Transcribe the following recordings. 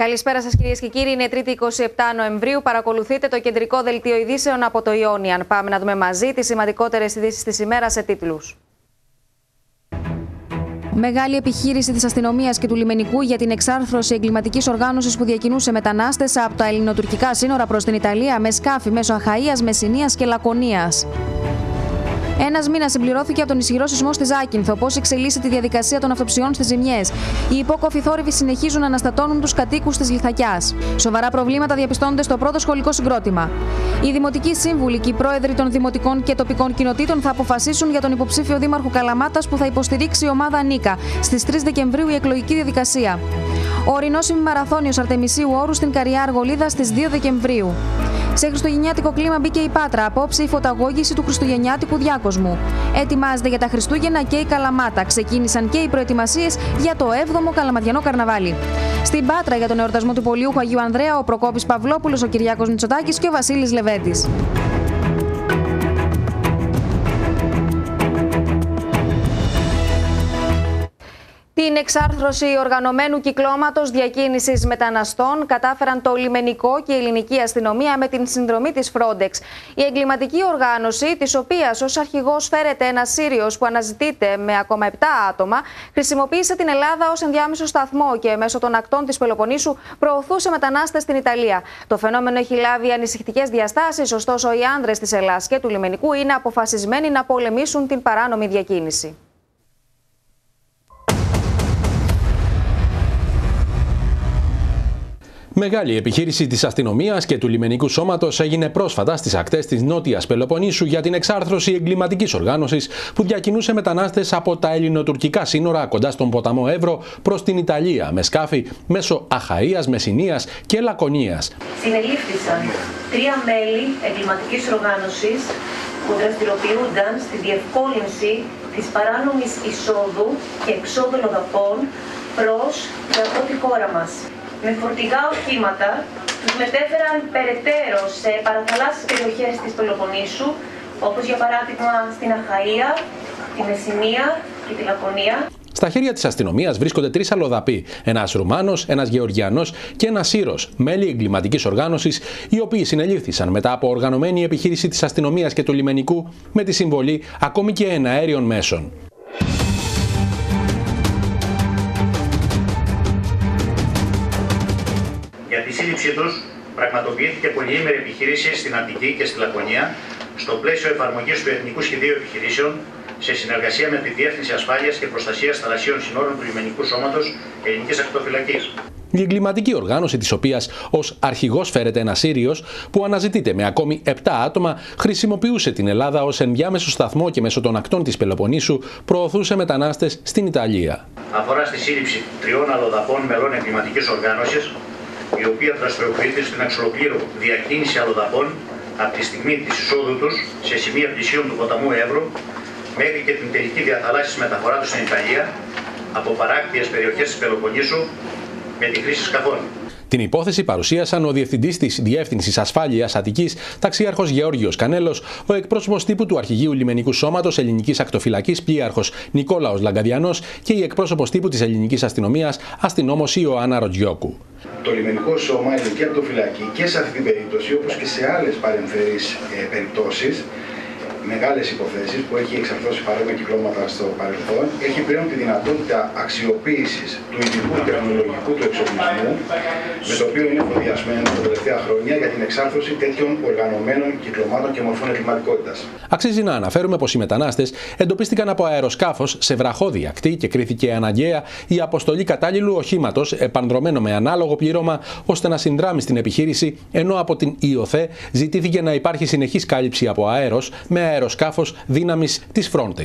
Καλησπέρα σας κυρίες και κύριοι. Είναι 3η 27 Νοεμβρίου. Παρακολουθείτε το κεντρικό δελτίο ειδήσεων από το Ιόνιαν. Πάμε να δούμε μαζί τις σημαντικότερες ειδήσεις της ημέρας σε τίτλους. Μεγάλη επιχείρηση της αστυνομίας και του λιμενικού για την εξάρθρωση εγκληματικής οργάνωσης που διακινούσε μετανάστες από τα ελληνοτουρκικά σύνορα προς την Ιταλία με σκάφη μέσω Αχαΐας, Μεσσηνίας και Λακωνίας. Ένας μήνας συμπληρώθηκε από τον ισχυρό σεισμό στη Ζάκυνθο. Πώς εξελίσσεται τη διαδικασία των αυτοψιών στις ζημιές. Οι υπόκοφοι θόρυβοι συνεχίζουν να αναστατώνουν τους κατοίκους της Λιθακιάς. Σοβαρά προβλήματα διαπιστώνονται στο πρώτο σχολικό συγκρότημα. Οι δημοτικοί σύμβουλοι και οι πρόεδροι των δημοτικών και τοπικών κοινοτήτων θα αποφασίσουν για τον υποψήφιο δήμαρχο Καλαμάτας που θα υποστηρίξει η ομάδα Νίκα. Στις 3 Δεκεμβρίου η εκλογική διαδικασία. Ο ορεινός ημιμαραθώνιος Αρτεμισίου Όρου στην Καριά Αργολίδα στις 2 Δεκεμβρίου. Σε χριστουγεννιάτικο κλίμα μπήκε η Πάτρα. Απόψε η φωταγώγηση του χριστουγεννιάτικου διάκοσμου. Ετοιμάζεται για τα Χριστούγεννα και η Καλαμάτα. Ξεκίνησαν και οι προετοιμασίες για το 7ο Καλαματιανό Καρναβάλι. Στην Πάτρα για τον εορτασμό του Πολιούχου Αγίου Ανδρέα, ο Προκόπης Παυλόπουλος, ο Κυριάκος Μητσοτάκης και ο Βασίλης Λεβέντης. Την εξάρθρωση οργανωμένου κυκλώματος διακίνησης μεταναστών κατάφεραν το λιμενικό και η ελληνική αστυνομία με την συνδρομή της Frontex. Η εγκληματική οργάνωση, της οποίας ως αρχηγός φέρεται ένας Σύριος που αναζητείται με ακόμα 7 άτομα, χρησιμοποίησε την Ελλάδα ως ενδιάμεσο σταθμό και μέσω των ακτών της Πελοποννήσου προωθούσε μετανάστες στην Ιταλία. Το φαινόμενο έχει λάβει ανησυχητικές διαστάσεις, ωστόσο οι άνδρες της Ελλάς και του λιμενικού είναι αποφασισμένοι να πολεμήσουν την παράνομη διακίνηση. Μεγάλη επιχείρηση της αστυνομίας και του λιμενικού σώματος έγινε πρόσφατα στις ακτές της Νότιας Πελοποννήσου για την εξάρθρωση εγκληματικής οργάνωσης που διακινούσε μετανάστες από τα ελληνοτουρκικά σύνορα κοντά στον ποταμό Εύρο προς την Ιταλία με σκάφη μέσω Αχαΐας, Μεσσηνίας και Λακωνίας. Συνελήφθησαν 3 μέλη εγκληματικής οργάνωσης που δραστηριοποιούνταν στη διευκόλυνση της παράνομης εισόδου και εξόδου λοδαπών προς και από τη χώρα μας. Με φορτηγά οχήματα τους μετέφεραν περαιτέρω σε παραθαλάσσιες περιοχές της Πελοποννήσου, όπως για παράδειγμα στην Αχαΐα, τη Μεσσηνία και τη Λακωνία. Στα χέρια της αστυνομίας βρίσκονται 3 αλλοδαποί, ένας Ρουμάνος, ένας Γεωργιανός και ένας Σύρος, μέλη εγκληματικής οργάνωσης, οι οποίοι συνελήφθησαν μετά από οργανωμένη επιχείρηση της αστυνομίας και του λιμενικού με τη συμβολή ακόμη και εναέριων μέσων. Για τη σύλληψή τους πραγματοποιήθηκε πολυήμερη επιχείρηση στην Αττική και στη Λακωνία στο πλαίσιο εφαρμογής του Εθνικού Σχεδίου Επιχειρήσεων σε συνεργασία με τη Διεύθυνση Ασφάλειας και Προστασίας Θαλασσίων Συνόρων του Λιμενικού Σώματος Ελληνικής Ακτοφυλακής. Η εγκληματική οργάνωση, της οποίας ως αρχηγός φέρεται ένας Σύριος που αναζητείται με ακόμη 7 άτομα, χρησιμοποιούσε την Ελλάδα ως ενδιάμεσο σταθμό και μέσω των ακτών της Πελοποννήσου προωθούσε μετανάστες στην Ιταλία. Αφορά στη σύλληψη 3 αλλοδαπών μελών εγκληματικής οργάνωσης, η οποία δραστηριοποιείται στην εξολοκλήρου διακίνηση αλλοδαπών από τη στιγμή της εισόδου τους σε σημεία πλησίων του ποταμού Εύρου μέχρι και την τελική διαθαλάσσης μεταφορά τους στην Ιταλία από παράκτιες περιοχές της Πελοποννήσου με τη χρήση σκαφών. Την υπόθεση παρουσίασαν ο Διευθυντής της Διεύθυνσης Ασφάλειας Αττικής, ταξίαρχος Γεώργιος Κανέλος, ο εκπρόσωπος τύπου του Αρχηγείου Λιμενικού Σώματος Ελληνικής Ακτοφυλακής Πλοίαρχος Νικόλαος Λαγκαδιανός και η εκπρόσωπος τύπου της Ελληνικής Αστυνομίας Αστυνόμος Ιωάννα Ροτζιόκου. Το Λιμενικό Σώμα, η Ελληνική Ακτοφυλακή και σε αυτή την περίπτωση, όπως και σε άλλες παρεμφερείς περιπτώσεις, μεγάλες υποθέσεις που έχει εξαρθώσει παρόμοια κυκλώματα στο παρελθόν, έχει πλέον τη δυνατότητα αξιοποίησης του ειδικού τεχνολογικού του εξοπλισμού, με το οποίο είναι εφοδιασμένο τα τελευταία χρόνια για την εξάρθρωση τέτοιων οργανωμένων κυκλωμάτων και μορφών εγκληματικότητας. Αξίζει να αναφέρουμε πως οι μετανάστες εντοπίστηκαν από αεροσκάφος σε βραχώδη ακτή και κρίθηκε αναγκαία η αποστολή κατάλληλου οχήματος επανδρωμένο με ανάλογο πλήρωμα ώστε να συνδράμει στην επιχείρηση, ενώ από την ΙΟΘΕ ζητήθηκε να υπάρχει συνεχής κάλυψη από αέρος με αεροσκάφος δύναμης της Frontex.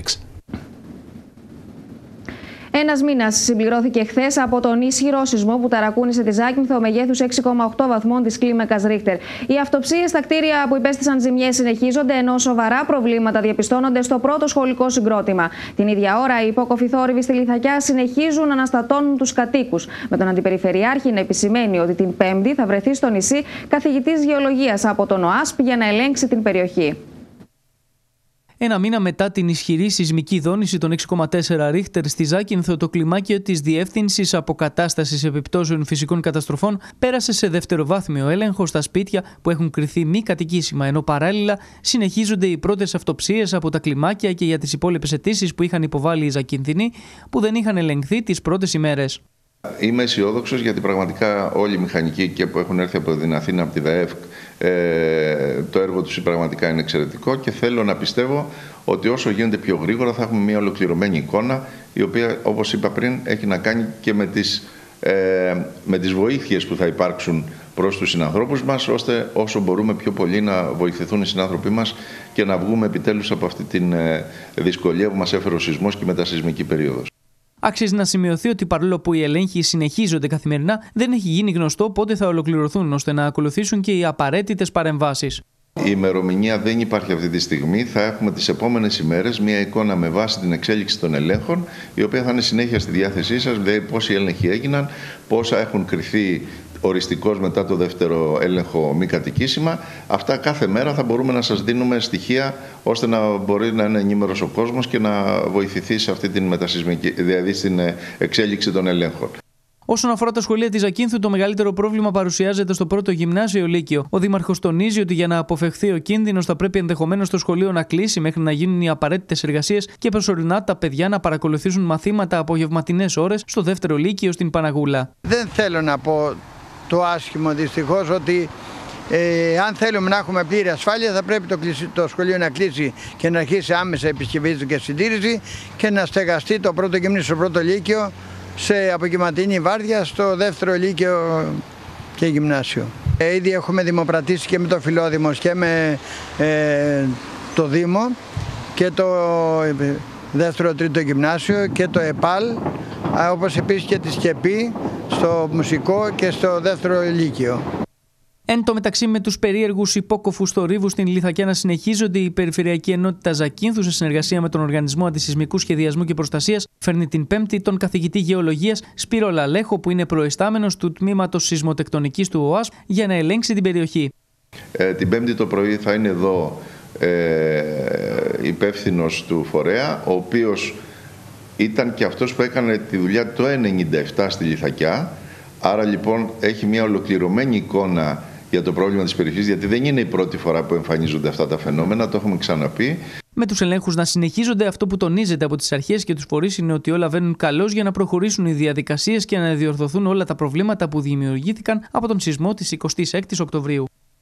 Ένας μήνας συμπληρώθηκε χθες από τον ισχυρό σεισμό που ταρακούνησε τη Ζάκυνθο μεγέθους 6,8 βαθμών της κλίμακας Ρίχτερ. Οι αυτοψίες στα κτίρια που υπέστησαν ζημιές συνεχίζονται, ενώ σοβαρά προβλήματα διαπιστώνονται στο πρώτο σχολικό συγκρότημα. Την ίδια ώρα, οι υπόκοφοι θόρυβοι στη Λιθακιά συνεχίζουν να αναστατώνουν τους κατοίκους, με τον Αντιπεριφερειάρχη να επισημαίνει ότι την Πέμπτη θα βρεθεί στο νησί καθηγητής γεωλογίας από τον ΟΑΣΠ για να ελέγξει την περιοχή. Ένα μήνα μετά την ισχυρή σεισμική δόνηση των 6,4 Ρίχτερ στη Ζάκυνθο, το κλιμάκιο της Διεύθυνσης Αποκατάστασης Επιπτώσεων Φυσικών Καταστροφών πέρασε σε δευτεροβάθμιο έλεγχο στα σπίτια που έχουν κριθεί μη κατοικήσιμα, ενώ παράλληλα συνεχίζονται οι πρώτες αυτοψίες από τα κλιμάκια και για τις υπόλοιπες αιτήσεις που είχαν υποβάλει οι Ζακυνθινοί, που δεν είχαν ελεγχθεί τις πρώτες ημέρες. Είμαι αισιόδοξος γιατί πραγματικά όλοι οι μηχανικοί και που έχουν έρθει από την Αθήνα, από τη ΔΑΕΦΚ, το έργο τους πραγματικά είναι εξαιρετικό και θέλω να πιστεύω ότι όσο γίνεται πιο γρήγορα θα έχουμε μια ολοκληρωμένη εικόνα, η οποία, όπως είπα πριν, έχει να κάνει και με τις βοήθειες που θα υπάρξουν προς τους συνανθρώπους μας, ώστε όσο μπορούμε πιο πολύ να βοηθηθούν οι συνάνθρωποι μας και να βγούμε επιτέλους από αυτή τη δυσκολία που μας έφερε ο σεισμός και η μετασεισμική περίοδος. Άξιζε να σημειωθεί ότι παρόλο που οι ελέγχοι συνεχίζονται καθημερινά, δεν έχει γίνει γνωστό πότε θα ολοκληρωθούν, ώστε να ακολουθήσουν και οι απαραίτητες παρεμβάσεις. Η ημερομηνία δεν υπάρχει αυτή τη στιγμή. Θα έχουμε τις επόμενες ημέρες μια εικόνα με βάση την εξέλιξη των ελέγχων, η οποία θα είναι συνέχεια στη διάθεσή σας, δηλαδή πόσοι έλεγχοι έγιναν, πόσα έχουν κριθεί οριστικώς μετά το δεύτερο έλεγχο μη κατοικήσιμα. Αυτά κάθε μέρα θα μπορούμε να σας δίνουμε στοιχεία, ώστε να μπορεί να είναι ενήμερος ο κόσμος και να βοηθηθεί σε αυτή την μετασεισμική, δηλαδή στην εξέλιξη των ελέγχων. Όσον αφορά τα σχολεία της Ζακύνθου, το μεγαλύτερο πρόβλημα παρουσιάζεται στο πρώτο γυμνάσιο Λύκειο. Ο Δήμαρχος τονίζει ότι για να αποφευχθεί ο κίνδυνος θα πρέπει ενδεχομένως το σχολείο να κλείσει μέχρι να γίνουν οι απαραίτητες εργασίες και προσωρινά τα παιδιά να παρακολουθήσουν μαθήματα απογευματινές ώρες στο δεύτερο Λύκειο στην Παναγούλα. Δεν θέλω να πω το άσχημο δυστυχώς ότι αν θέλουμε να έχουμε πλήρη ασφάλεια θα πρέπει το σχολείο να κλείσει και να αρχίσει άμεσα επισκευή του και συντήρηση και να στεγαστεί το πρώτο γυμνάσιο στο πρώτο Λύκειο σε απογευματινή βάρδια στο δεύτερο Λύκειο και γυμνάσιο. Ήδη έχουμε δημοπρατήσει και με το Φιλόδημος και με το Δήμο και το δεύτερο τρίτο γυμνάσιο και το ΕΠΑΛ, όπως επίσης και τη ΣΚΕΠΗ στο μουσικό και στο δεύτερο Λύκειο. Εν τω μεταξύ, με τους περίεργους υπόκοφους θορύβους στην Λιθακιάνα συνεχίζονται, η Περιφερειακή Ενότητα Ζακύνθου, σε συνεργασία με τον Οργανισμό Αντισεισμικού Σχεδιασμού και Προστασίας, φέρνει την Πέμπτη τον καθηγητή Γεωλογίας Σπύρο Λαλέχο, που είναι προϊστάμενος του Τμήματος Σεισμοτεκτονικής του ΟΑΣΠ, για να ελέγξει την περιοχή. Την Πέμπτη το πρωί θα είναι εδώ υπεύθυνος του φορέα, ο οποίος ήταν και αυτός που έκανε τη δουλειά το 1997 στη Λιθακιά. Άρα λοιπόν έχει μια ολοκληρωμένη εικόνα για το πρόβλημα της περιοχής, γιατί δεν είναι η πρώτη φορά που εμφανίζονται αυτά τα φαινόμενα, το έχουμε ξαναπεί. Με τους ελέγχους να συνεχίζονται, αυτό που τονίζεται από τις αρχές και τους φορείς είναι ότι όλα βαίνουν καλώς για να προχωρήσουν οι διαδικασίες και να διορθωθούν όλα τα προβλήματα που δημιουργήθηκαν από τον σεισμό της 26ης Οκτωβρίου.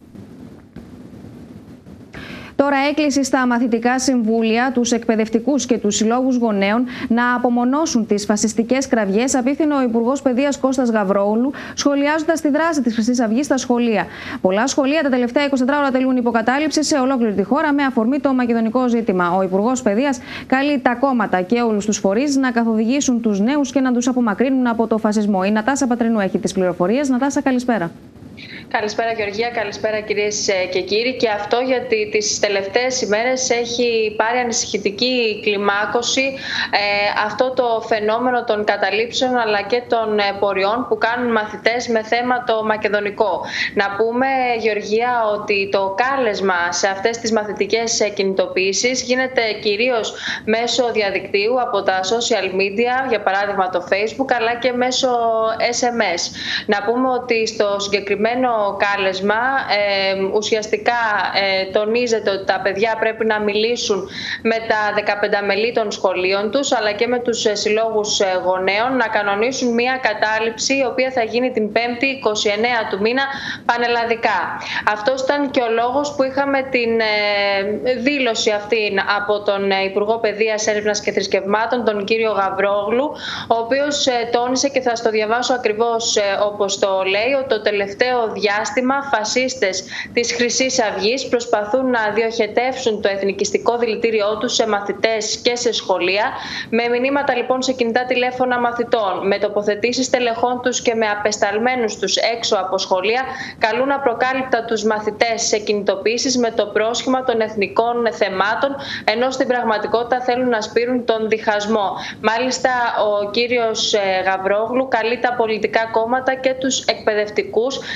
Τώρα έκκληση στα μαθητικά συμβούλια, τους εκπαιδευτικούς και τους συλλόγους γονέων να απομονώσουν τις φασιστικές κραυγές, απίθυνε ο Υπουργός Παιδείας Κώστας Γαβρόγλου, σχολιάζοντας τη δράση της Χρυσής Αυγής στα σχολεία. Πολλά σχολεία τα τελευταία 24 ώρα τελούν υποκατάληψη σε ολόκληρη τη χώρα με αφορμή το μακεδονικό ζήτημα. Ο Υπουργός Παιδείας καλεί τα κόμματα και όλους τους φορείς να καθοδηγήσουν τους νέους και να τους απομακρύνουν από το φασισμό. Η Νατάσα Πατρινού έχει τις πληροφορίες. Νατάσα, καλησπέρα. Καλησπέρα Γεωργία, καλησπέρα κυρίες και κύριοι. Και αυτό γιατί τις τελευταίες ημέρες έχει πάρει ανησυχητική κλιμάκωση αυτό το φαινόμενο των καταλήψεων αλλά και των πορειών που κάνουν μαθητές με θέμα το μακεδονικό. Να πούμε, Γεωργία, ότι το κάλεσμα σε αυτές τις μαθητικές κινητοποιήσεις γίνεται κυρίως μέσω διαδικτύου από τα social media, για παράδειγμα το Facebook, αλλά και μέσω SMS. Να πούμε ότι στο συγκεκριμένο κάλεσμα ουσιαστικά τονίζεται ότι τα παιδιά πρέπει να μιλήσουν με τα 15 μελή των σχολείων τους, αλλά και με τους συλλόγους γονέων, να κανονίσουν μια κατάληψη η οποία θα γίνει την 5η 29 του μήνα πανελλαδικά. Αυτός ήταν και ο λόγος που είχαμε την δήλωση αυτή από τον Υπουργό Παιδείας, Έρευνας και Θρησκευμάτων, τον κύριο Γαβρόγλου, ο οποίος τόνισε, και θα στο διαβάσω ακριβώς όπως το λέει, ότι το τελευταίο διάστημα φασίστες της Χρυσής Αυγής προσπαθούν να διοχετεύσουν το εθνικιστικό δηλητήριό τους σε μαθητές και σε σχολεία, με μηνύματα λοιπόν σε κινητά τηλέφωνα μαθητών, με τοποθετήσεις τελεχών τους και με απεσταλμένους τους έξω από σχολεία, καλούν απροκάλυπτα τους μαθητές σε κινητοποιήσεις με το πρόσχημα των εθνικών θεμάτων, ενώ στην πραγματικότητα θέλουν να σπείρουν τον διχασμό. Μάλιστα, ο κύριος Γαβρόγλου καλεί τα πολιτικά κόμματα και τους εκπαιδευτικούς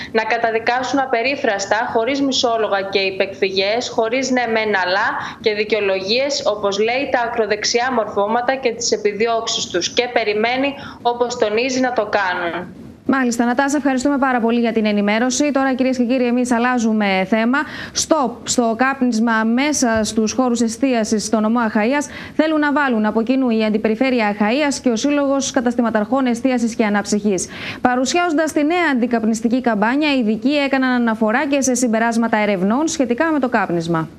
να καταδικάσουν απερίφραστα, χωρίς μισόλογα και υπεκφυγές, χωρίς ναι μεν αλλά και δικαιολογίες, όπως λέει, τα ακροδεξιά μορφώματα και τις επιδιώξεις τους, και περιμένει, όπως τονίζει, να το κάνουν. Μάλιστα, Νατάσα, ευχαριστούμε πάρα πολύ για την ενημέρωση. Τώρα, κυρίες και κύριοι, εμείς αλλάζουμε θέμα. Στο κάπνισμα μέσα στους χώρους εστίασης στο νομό Αχαΐας θέλουν να βάλουν από κοινού η Αντιπεριφέρεια Αχαΐας και ο Σύλλογος Καταστηματαρχών Εστίασης και Αναψυχής. Παρουσιάζοντας τη νέα αντικαπνιστική καμπάνια, οι ειδικοί έκαναν αναφορά και σε συμπεράσματα ερευνών σχετικά με το κάπνισμα.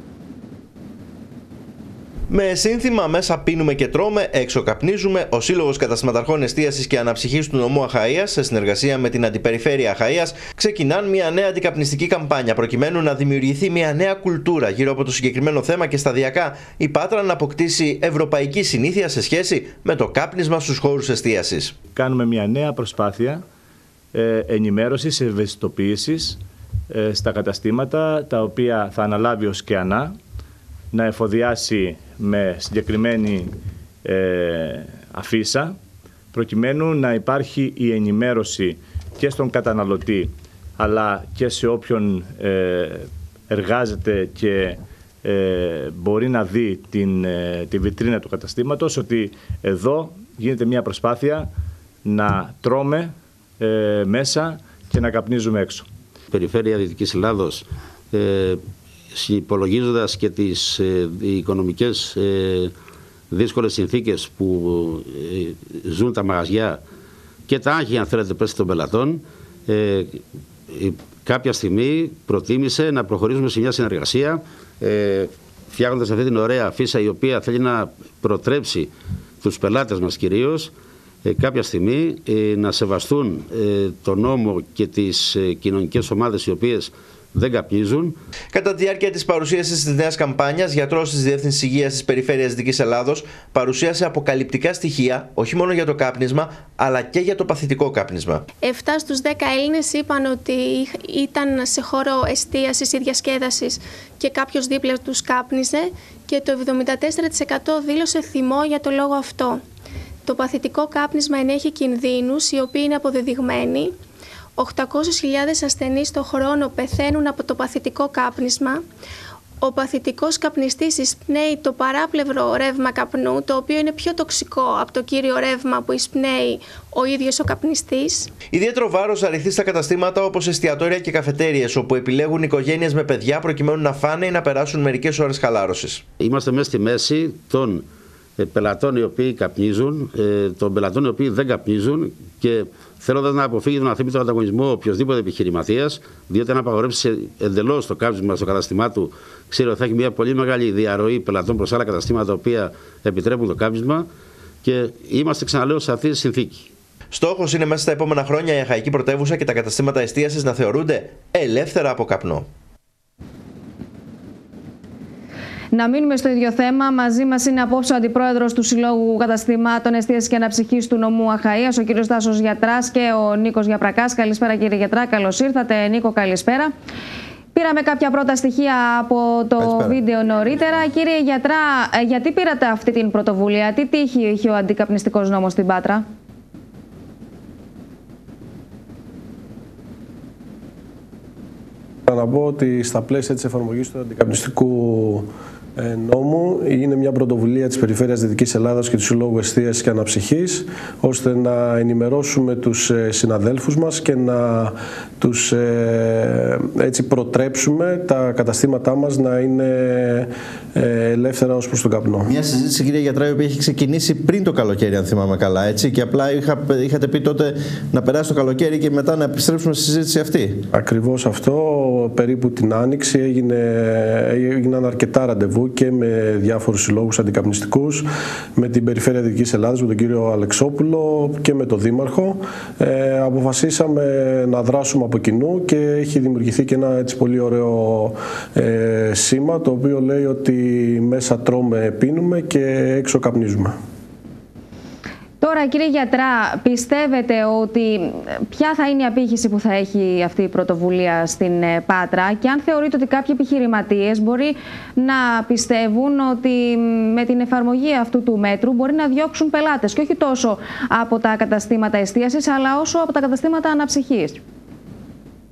Με σύνθημα «Μέσα πίνουμε και τρώμε, έξω καπνίζουμε», ο Σύλλογος Καταστηματαρχών Εστίασης και Αναψυχής του νομού Αχαΐας, σε συνεργασία με την Αντιπεριφέρεια Αχαΐας, ξεκινάν μια νέα αντικαπνιστική καμπάνια προκειμένου να δημιουργηθεί μια νέα κουλτούρα γύρω από το συγκεκριμένο θέμα και σταδιακά η Πάτρα να αποκτήσει ευρωπαϊκή συνήθεια σε σχέση με το κάπνισμα στους χώρους εστίασης. Κάνουμε μια νέα προσπάθεια ενημέρωσης, ευαισθητοποίησης στα καταστήματα, τα οποία θα αναλάβει ο ΣΚΕΑΝΑ να εφοδιάσει με συγκεκριμένη αφίσα, προκειμένου να υπάρχει η ενημέρωση και στον καταναλωτή αλλά και σε όποιον εργάζεται και μπορεί να δει τη βιτρίνα του καταστήματος, ότι εδώ γίνεται μια προσπάθεια να τρώμε μέσα και να καπνίζουμε έξω. Η Περιφέρεια Δυτικής Ελλάδος, υπολογίζοντας και τις οικονομικές δύσκολες συνθήκες που ζουν τα μαγαζιά και τα άγχη, αν θέλετε, πέσει των πελατών, κάποια στιγμή προτίμησε να προχωρήσουμε σε μια συνεργασία, φτιάχνοντας αυτή την ωραία αφίσα η οποία θέλει να προτρέψει τους πελάτες μας κυρίως κάποια στιγμή να σεβαστούν τον νόμο και τις κοινωνικές ομάδες οι οποίες δεν καπνίζουν. Κατά τη διάρκεια της παρουσίασης της νέας καμπάνιας, γιατρός της Διεύθυνσης Υγείας της Περιφέρειας Δυτικής Ελλάδος παρουσίασε αποκαλυπτικά στοιχεία όχι μόνο για το κάπνισμα, αλλά και για το παθητικό κάπνισμα. 7 στους 10 Έλληνες είπαν ότι ήταν σε χώρο εστίασης ή διασκέδασης και κάποιος δίπλα τους κάπνιζε, και το 74% δήλωσε θυμό για το λόγο αυτό. Το παθητικό κάπνισμα ενέχει κινδύνους οι οποίοι είναι αποδεδειγμένοι. 800.000 ασθενείς το χρόνο πεθαίνουν από το παθητικό κάπνισμα. Ο παθητικός καπνιστής εισπνέει το παράπλευρο ρεύμα καπνού, το οποίο είναι πιο τοξικό από το κύριο ρεύμα που εισπνέει ο ίδιος ο καπνιστής. Ιδιαίτερο βάρος αριθεί στα καταστήματα όπως εστιατόρια και καφετέριες, όπου επιλέγουν οικογένειες με παιδιά προκειμένου να φάνε ή να περάσουν μερικές ώρες χαλάρωσης. Είμαστε μέσα στη μέση των πελατών οι οποίοι καπνίζουν, των πελατών οι οποίοι δεν καπνίζουν, και θέλοντας να αποφύγει τον αθέμητο ανταγωνισμό οποιοδήποτε επιχειρηματίας, διότι αν απαγορεύσει εντελώς το κάπνισμα στο καταστημά του, ξέρει ότι θα έχει μια πολύ μεγάλη διαρροή πελατών προς άλλα καταστήματα τα οποία επιτρέπουν το κάπνισμα, και είμαστε, ξαναλέω, σε αυτή τη συνθήκη. Στόχος είναι μέσα στα επόμενα χρόνια η Αχαϊκή Πρωτεύουσα και τα καταστήματα εστίασης να θεωρούνται ελεύθερα από καπνό. Να μείνουμε στο ίδιο θέμα. Μαζί μας είναι απόψε ο Αντιπρόεδρος του Συλλόγου Καταστημάτων Εστίασης και Αναψυχής του νομού Αχαΐας, ο κύριος Τάσος Γιατράς, και ο Νίκος Γιαπρακάς. Καλησπέρα, κύριε Γιατρά. Καλώς ήρθατε. Νίκο, καλησπέρα. Πήραμε κάποια πρώτα στοιχεία από το βίντεο νωρίτερα. Κύριε Γιατρά, γιατί πήρατε αυτή την πρωτοβουλία, τι τύχη είχε ο αντικαπνιστικός νόμος στην Πάτρα? Να πω ότι στα πλαίσια της εφαρμογής του αντικαπνιστικού νόμου είναι μια πρωτοβουλία της Περιφέρειας Δυτικής Ελλάδας και του Συλλόγου Εστίασης και Αναψυχής, ώστε να ενημερώσουμε τους συναδέλφους μας και να τους έτσι προτρέψουμε τα καταστήματά μας να είναι ελεύθερα ως προς τον καπνό. Μια συζήτηση, κύριε Γιατρά, η οποία έχει ξεκινήσει πριν το καλοκαίρι, αν θυμάμαι καλά, έτσι, και απλά είχατε πει τότε να περάσει το καλοκαίρι και μετά να επιστρέψουμε στη συζήτηση αυτή. Ακριβώς αυτό, περίπου την Άνοιξη έγιναν αρκετά ραντεβού και με διάφορους συλλόγους αντικαπνιστικούς, με την Περιφέρεια Δυτικής Ελλάδας, με τον κύριο Αλεξόπουλο και με τον Δήμαρχο. Αποφασίσαμε να δράσουμε από κοινού και έχει δημιουργηθεί και ένα έτσι πολύ ωραίο σήμα, το οποίο λέει ότι μέσα τρώμε, πίνουμε και έξω καπνίζουμε. Τώρα, κύριε Γιατρά, πιστεύετε ότι ποια θα είναι η απήχηση που θα έχει αυτή η πρωτοβουλία στην Πάτρα, και αν θεωρείτε ότι κάποιοι επιχειρηματίες μπορεί να πιστεύουν ότι με την εφαρμογή αυτού του μέτρου μπορεί να διώξουν πελάτες, και όχι τόσο από τα καταστήματα εστίασης, αλλά όσο από τα καταστήματα αναψυχής?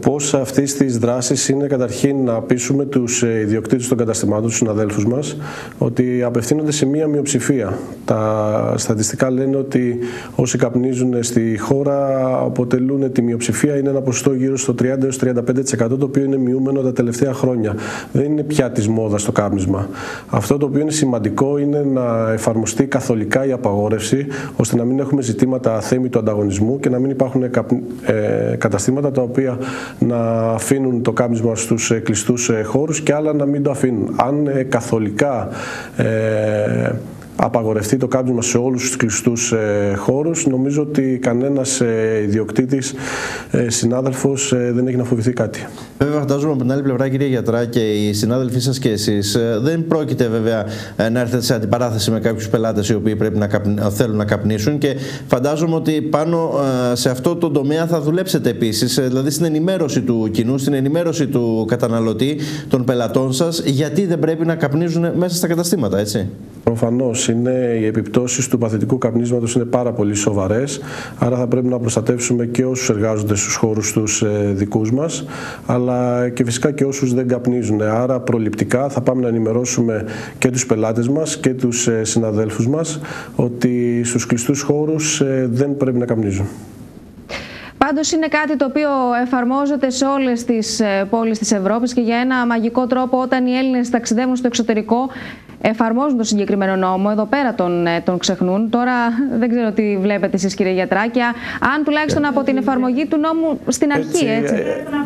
σκοπός αυτής της δράσης είναι καταρχήν να πείσουμε τους ιδιοκτήτες των καταστημάτων, τους συναδέλφους μας, ότι απευθύνονται σε μία μειοψηφία. Τα στατιστικά λένε ότι όσοι καπνίζουν στη χώρα αποτελούν τη μειοψηφία, είναι ένα ποσοστό γύρω στο 30-35%, το οποίο είναι μειούμενο τα τελευταία χρόνια. Δεν είναι πια της μόδας το κάπνισμα. Αυτό το οποίο είναι σημαντικό είναι να εφαρμοστεί καθολικά η απαγόρευση, ώστε να μην έχουμε ζητήματα αθέμητου ανταγωνισμού και να μην υπάρχουν καταστήματα τα οποία να αφήνουν το κάπνισμα στους κλειστούς χώρους και άλλα να μην το αφήνουν. Αν καθολικά απαγορευτεί το κάπνισμα σε όλους τους κλειστούς χώρους, νομίζω ότι κανένας ιδιοκτήτης, συνάδελφος δεν έχει να φοβηθεί κάτι. Βέβαια, φαντάζομαι από την άλλη πλευρά, κύριε γιατρά, και οι συνάδελφοί σας και εσείς δεν πρόκειται βέβαια να έρθετε σε αντιπαράθεση με κάποιους πελάτες οι οποίοι πρέπει θέλουν να καπνίσουν, και φαντάζομαι ότι πάνω σε αυτό το τομέα θα δουλέψετε επίσης, δηλαδή στην ενημέρωση του κοινού, στην ενημέρωση του καταναλωτή, των πελατών σας, γιατί δεν πρέπει να καπνίζουν μέσα στα καταστήματα, έτσι. Προφανώς, οι επιπτώσεις του παθητικού καπνίσματος είναι πάρα πολύ σοβαρές, άρα θα πρέπει να προστατεύσουμε και όσους εργάζονται στους χώρους τους δικούς μας, αλλά και φυσικά και όσους δεν καπνίζουν. Άρα προληπτικά θα πάμε να ενημερώσουμε και τους πελάτες μας και τους συναδέλφους μας ότι στους κλειστούς χώρους δεν πρέπει να καπνίζουν. Πάντως είναι κάτι το οποίο εφαρμόζεται σε όλες τις πόλεις της Ευρώπης και για ένα μαγικό τρόπο όταν οι Έλληνες ταξιδεύουν στο εξωτερικό εφαρμόζουν το συγκεκριμένο νόμο. Εδώ πέρα τον ξεχνούν. Τώρα δεν ξέρω τι βλέπετε εσείς, κύριε γιατρά, και αν τουλάχιστον από την εφαρμογή του νόμου στην αρχή, έτσι.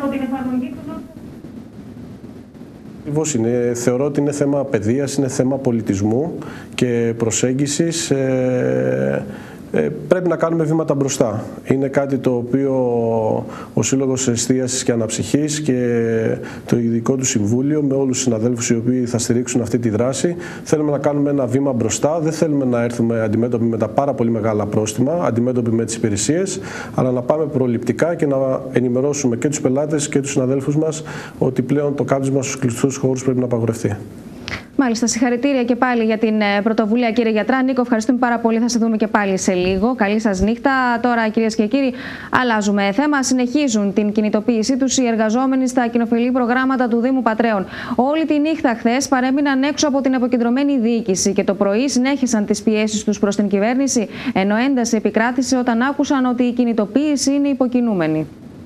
Ακριβώς είναι. Θεωρώ ότι είναι θέμα παιδείας, είναι θέμα πολιτισμού και προσέγγισης. Πρέπει να κάνουμε βήματα μπροστά. Είναι κάτι το οποίο ο Σύλλογος Εστίασης και Αναψυχής και το ειδικό του συμβούλιο με όλους τους συναδέλφους οι οποίοι θα στηρίξουν αυτή τη δράση θέλουμε να κάνουμε ένα βήμα μπροστά. Δεν θέλουμε να έρθουμε αντιμέτωποι με τα πάρα πολύ μεγάλα πρόστιμα, αντιμέτωποι με τις υπηρεσίες, αλλά να πάμε προληπτικά και να ενημερώσουμε και τους πελάτες και τους συναδέλφους μας ότι πλέον το κάπνισμα στους κλειστούς χώρους πρέπει να απαγορευτεί. Μάλιστα, συγχαρητήρια και πάλι για την πρωτοβουλία, κύριε γιατρά. Νίκο, ευχαριστούμε πάρα πολύ. Θα σε δούμε και πάλι σε λίγο. Καλή σας νύχτα. Τώρα, κυρίες και κύριοι, αλλάζουμε θέμα. Συνεχίζουν την κινητοποίησή τους οι εργαζόμενοι στα κοινοφιλή προγράμματα του Δήμου Πατρέων. Όλη τη νύχτα χθες παρέμειναν έξω από την αποκεντρωμένη διοίκηση και το πρωί συνέχισαν τις πιέσεις τους προς την κυβέρνηση, ενώ ένταση επικράτησε όταν άκουσαν ότι η κινητοποίηση είναι υποκινούμενη.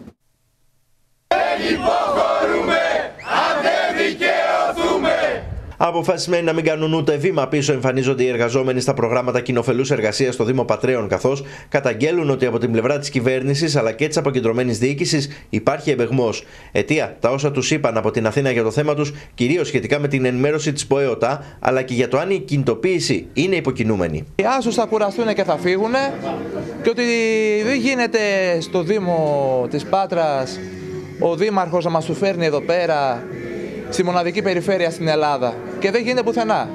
Δεν υποχωρούμε, αν δεν δικαιωθούμε. Αποφασισμένοι να μην κάνουν ούτε βήμα πίσω, εμφανίζονται οι εργαζόμενοι στα προγράμματα κοινοφελούς εργασίας στο Δήμο Πατρέων, καθώς καταγγέλουν ότι από την πλευρά της κυβέρνησης αλλά και της αποκεντρωμένης διοίκησης υπάρχει εμπεγμός. Αιτία, τα όσα τους είπαν από την Αθήνα για το θέμα τους, κυρίως σχετικά με την ενημέρωση της ΠΟΕΟΤΑ, αλλά και για το αν η κινητοποίηση είναι υποκινούμενη. Άσους θα κουραστούν και θα φύγουν, και ότι δεν γίνεται στο Δήμο της Πάτρας ο Δήμαρχος να μας του φέρνει εδώ πέρα στη μοναδική περιφέρεια στην Ελλάδα, και δεν γίνεται πουθενά.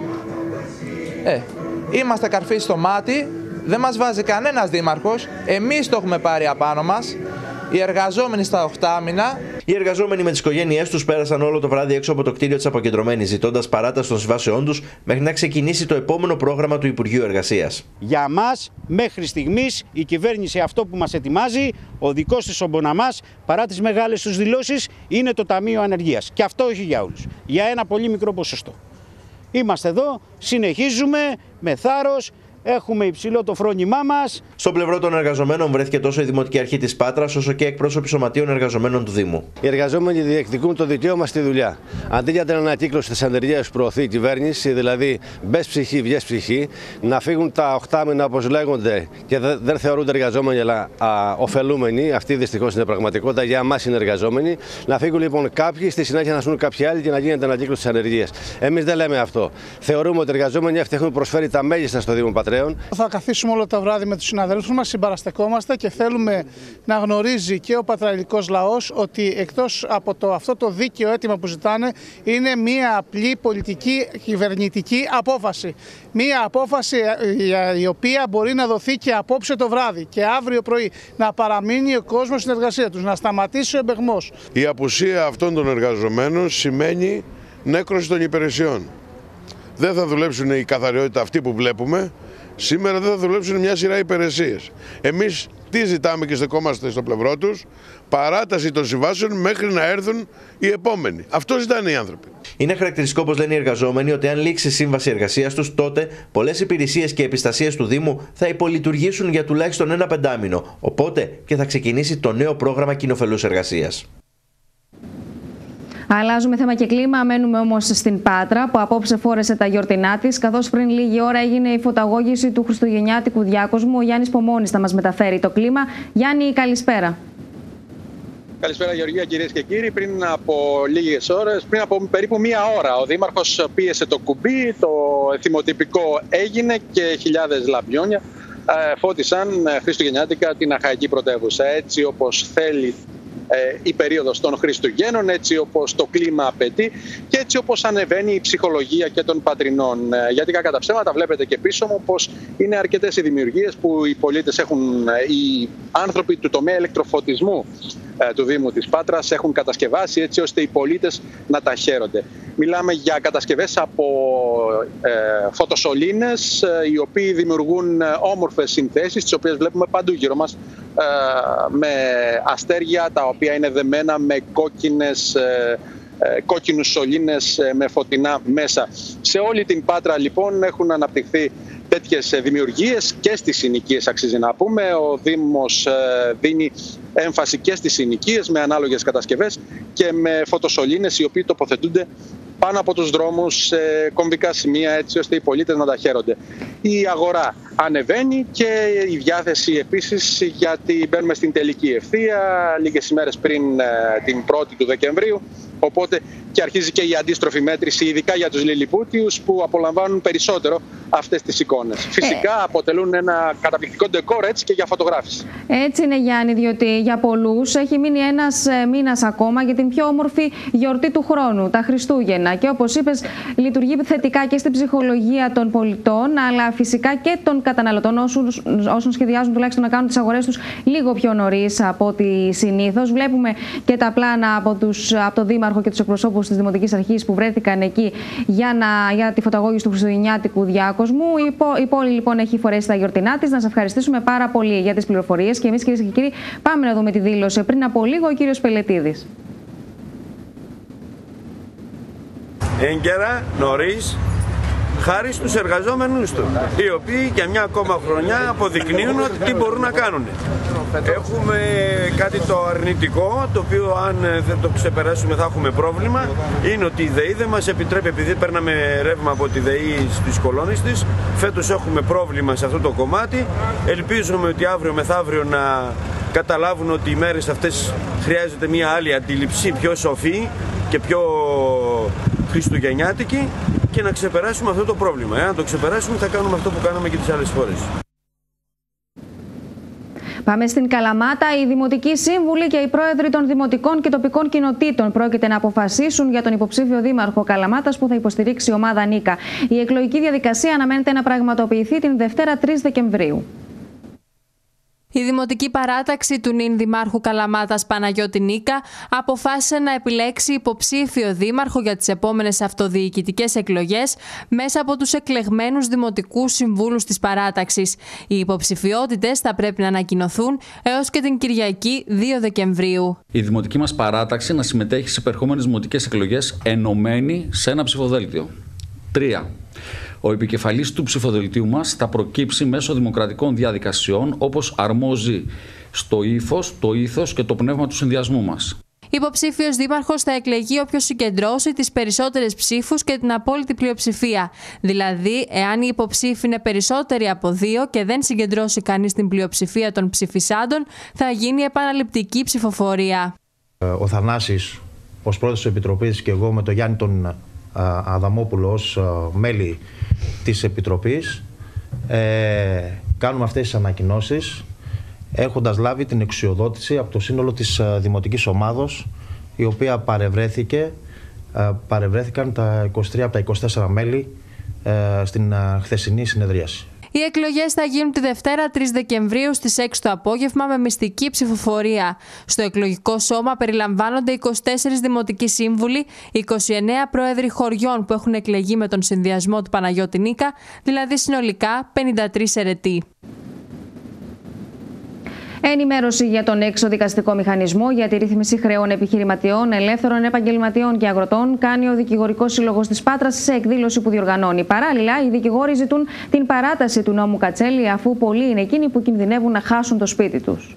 Είμαστε καρφί στο μάτι, δεν μας βάζει κανένας δήμαρχος, εμείς το έχουμε πάρει απάνω μας, οι εργαζόμενοι στα 8 μήνα. Οι εργαζόμενοι με τις οικογένειές τους πέρασαν όλο το βράδυ έξω από το κτίριο της αποκεντρωμένης, ζητώντας παράταση των συμβάσεών τους μέχρι να ξεκινήσει το επόμενο πρόγραμμα του Υπουργείου Εργασίας. Για μας, μέχρι στιγμής, η κυβέρνηση αυτό που μας ετοιμάζει, ο δικός της ομποναμάς, παρά τις μεγάλες τους δηλώσεις, είναι το Ταμείο Ανεργίας. Και αυτό όχι για όλους, για ένα πολύ μικρό ποσοστό. Είμαστε εδώ, συνεχίζουμε με θάρρος. Έχουμε υψηλό το φρόνημά μας. Στο πλευρό των εργαζομένων βρέθηκε τόσο η Δημοτική Αρχή της Πάτρας όσο και εκπρόσωποι σωματείων εργαζομένων του Δήμου. Οι εργαζόμενοι διεκδικούν το δικαίωμα στη δουλειά. Αντί για την ανακύκλωση της ανεργίας που προωθεί η κυβέρνηση, δηλαδή μπες ψυχή, βγες ψυχή, να φύγουν τα 8 μήνα όπως λέγονται και δεν θεωρούνται εργαζόμενοι αλλά ωφελούμενοι. Αυτή δυστυχώς είναι πραγματικότητα. Για εμάς είναι εργαζόμενοι. Να φύγουν λοιπόν κάποιοι, στη συνέχεια να στούν κάποιοι άλλοι και να γίνεται ανακύκλωση της ανεργίας. Εμείς δεν λέμε αυτό. Θεωρούμε ότι οι εργαζόμενοι αυτοί έχουν προσφέρει τα μέγιστα στο Δήμο Πατρέων. Θα καθίσουμε όλο το βράδυ με τους συναδέλφους μας, συμπαραστεκόμαστε και θέλουμε να γνωρίζει και ο πατραϊκός λαός ότι εκτός από αυτό το δίκαιο αίτημα που ζητάνε είναι μία απλή πολιτική κυβερνητική απόφαση. Μία απόφαση η οποία μπορεί να δοθεί και απόψε το βράδυ και αύριο πρωί, να παραμείνει ο κόσμος στην εργασία τους, να σταματήσει ο εμπεγμός. Η απουσία αυτών των εργαζομένων σημαίνει νέκρωση των υπηρεσιών. Δεν θα δουλέψουν η καθαριότητα αυτή που βλέπουμε. Σήμερα δεν θα δουλέψουν μια σειρά υπηρεσίες. Εμείς Τι ζητάμε και στεκόμαστε στο πλευρό τους? Παράταση των συμβάσεων μέχρι να έρθουν οι επόμενοι. Αυτό ζητάνε οι άνθρωποι. Είναι χαρακτηριστικό, όπως λένε οι εργαζόμενοι, ότι αν λήξει η σύμβαση εργασίας τους, τότε πολλές υπηρεσίες και επιστασίες του Δήμου θα υπολειτουργήσουν για τουλάχιστον ένα πεντάμινο. Οπότε και θα ξεκινήσει το νέο πρόγραμμα κοινοφελούς εργασίας. Αλλάζουμε θέμα και κλίμα. Μένουμε όμως στην Πάτρα, που απόψε φόρεσε τα γιορτινά της, καθώς πριν λίγη ώρα έγινε η φωταγώγηση του χριστουγεννιάτικου διάκοσμου. Ο Γιάννης Πομώνης θα μας μεταφέρει το κλίμα. Γιάννη, καλησπέρα. Καλησπέρα Γεωργία, κυρίες και κύριοι. Πριν από λίγες ώρες, πριν από περίπου μία ώρα, ο Δήμαρχος πίεσε το κουμπί, το θυμοτυπικό έγινε και χιλιάδες λαμπιόνια φώτισαν χριστουγεννιάτικα την Αχαϊκή πρωτεύουσα. Έτσι όπως θέλει η περίοδος των Χριστουγέννων, έτσι όπως το κλίμα απαιτεί και έτσι όπως ανεβαίνει η ψυχολογία και των πατρινών. Γιατί κακά τα ψέματα, βλέπετε και πίσω μου πως είναι αρκετές οι δημιουργίες που οι πολίτες έχουν, οι άνθρωποι του τομέα ηλεκτροφωτισμού του Δήμου της Πάτρας έχουν κατασκευάσει, έτσι ώστε οι πολίτες να τα χαίρονται. Μιλάμε για κατασκευές από φωτοσολίνες, οι οποίοι δημιουργούν όμορφες συνθέσεις, τις οποίες βλέπουμε παντού γύρω μας, με αστέρια τα οποία είναι δεμένα με κόκκινους σωλήνες με φωτεινά μέσα. Σε όλη την Πάτρα λοιπόν έχουν αναπτυχθεί τέτοιες δημιουργίες και στις συνοικίες, αξίζει να πούμε. Ο Δήμος δίνει έμφαση και στις συνοικίες με ανάλογες κατασκευές και με φωτοσολήνες οι οποίοι τοποθετούνται πάνω από τους δρόμους σε κομβικά σημεία, έτσι ώστε οι πολίτες να τα χαίρονται. Η αγορά ανεβαίνει και η διάθεση επίσης, γιατί μπαίνουμε στην τελική ευθεία λίγες ημέρες πριν την 1η του Δεκεμβρίου, οπότε και αρχίζει και η αντίστροφη μέτρηση, ειδικά για τους λιλιπούτιους που απολαμβάνουν περισσότερο αυτές τις εικόνες. Φυσικά αποτελούν ένα καταπληκτικό ντεκόρ, έτσι και για φωτογράφηση. Έτσι είναι, Γιάννη, διότι για πολλούς έχει μείνει ένας μήνας ακόμα για την πιο όμορφη γιορτή του χρόνου, τα Χριστούγεννα. Και όπως είπες, λειτουργεί θετικά και στην ψυχολογία των πολιτών, αλλά φυσικά και των καταναλωτών, όσων σχεδιάζουν τουλάχιστον να κάνουν τις αγορές τους λίγο πιο νωρίς από ό,τι συνήθως. Βλέπουμε και τα πλάνα από τον Δήμαρχο και τους εκπροσώπους της Δημοτικής Αρχής που βρέθηκαν εκεί για τη φωταγώγηση του χριστουγεννιάτικου διάκοσμου. Η πόλη λοιπόν έχει φορέσει τα γιορτινά της. Να σας ευχαριστήσουμε πάρα πολύ για τις πληροφορίες και εμείς, κυρίες και κύριοι, πάμε να δούμε τη δήλωση πριν από λίγο ο κύριος Πελετίδης. Έγκαιρα, νωρίς, χάρη στους εργαζόμενους του, οι οποίοι για μια ακόμα χρονιά αποδεικνύουν ότι τι μπορούν να κάνουν. Έχουμε κάτι το αρνητικό, το οποίο αν δεν το ξεπεράσουμε θα έχουμε πρόβλημα, είναι ότι η ΔΕΗ δεν μας επιτρέπει, επειδή παίρναμε ρεύμα από τη ΔΕΗ στις κολόνες της, φέτος έχουμε πρόβλημα σε αυτό το κομμάτι. Ελπίζουμε ότι αύριο μεθαύριο να καταλάβουν ότι οι μέρες αυτές χρειάζεται μια άλλη αντίληψη, πιο σοφή και πιο χριστουγεννιάτικη, και να ξεπεράσουμε αυτό το πρόβλημα. Αν το ξεπεράσουμε θα κάνουμε αυτό που κάναμε και τις άλλες φορές. Πάμε στην Καλαμάτα. Οι δημοτικοί σύμβουλοι και οι πρόεδροι των δημοτικών και τοπικών κοινοτήτων πρόκειται να αποφασίσουν για τον υποψήφιο δήμαρχο Καλαμάτας που θα υποστηρίξει η ομάδα Νίκα. Η εκλογική διαδικασία αναμένεται να πραγματοποιηθεί την Δευτέρα 3 Δεκεμβρίου. Η Δημοτική Παράταξη του νυν Δημάρχου Καλαμάτας Παναγιώτη Νίκα αποφάσισε να επιλέξει υποψήφιο δήμαρχο για τις επόμενες αυτοδιοικητικές εκλογές μέσα από τους εκλεγμένους δημοτικούς συμβούλους της παράταξης. Οι υποψηφιότητες θα πρέπει να ανακοινωθούν έως και την Κυριακή 2 Δεκεμβρίου. Η Δημοτική μας Παράταξη να συμμετέχει σε επερχόμενες δημοτικές εκλογές ενωμένη σε ένα ψηφοδέλτιο. 3. Ο επικεφαλής του ψηφοδελτίου μας θα προκύψει μέσω δημοκρατικών διαδικασιών, όπως αρμόζει στο ύφος, το ήθος και το πνεύμα του συνδυασμού μας. Υποψήφιος δήμαρχος θα εκλεγεί όποιος συγκεντρώσει τις περισσότερες ψήφους και την απόλυτη πλειοψηφία. Δηλαδή, εάν οι υποψήφοι είναι περισσότεροι από 2 και δεν συγκεντρώσει κανείς την πλειοψηφία των ψηφισάντων, θα γίνει επαναληπτική ψηφοφορία. Ο Θανάσης ως πρόεδρος της Επιτροπής και εγώ με τον Γιάννη τον Αδαμόπουλο ως μέλη της Επιτροπής κάνουμε αυτές τις ανακοινώσεις έχοντας λάβει την εξουσιοδότηση από το σύνολο της Δημοτικής Ομάδος, η οποία παρευρέθηκαν τα 23 από τα 24 μέλη στην χθεσινή συνεδρίαση. Οι εκλογές θα γίνουν τη Δευτέρα 3 Δεκεμβρίου στις 6 το απόγευμα με μυστική ψηφοφορία. Στο εκλογικό σώμα περιλαμβάνονται 24 δημοτικοί σύμβουλοι, 29 πρόεδροι χωριών που έχουν εκλεγεί με τον συνδυασμό του Παναγιώτη Νίκα, δηλαδή συνολικά 53 αιρετοί. Ενημέρωση για τον εξοδικαστικό μηχανισμό για τη ρύθμιση χρεών επιχειρηματιών, ελεύθερων επαγγελματιών και αγροτών κάνει ο Δικηγορικός Σύλλογος της Πάτρας σε εκδήλωση που διοργανώνει. Παράλληλα, οι δικηγόροι ζητούν την παράταση του νόμου Κατσέλη, αφού πολλοί είναι εκείνοι που κινδυνεύουν να χάσουν το σπίτι τους.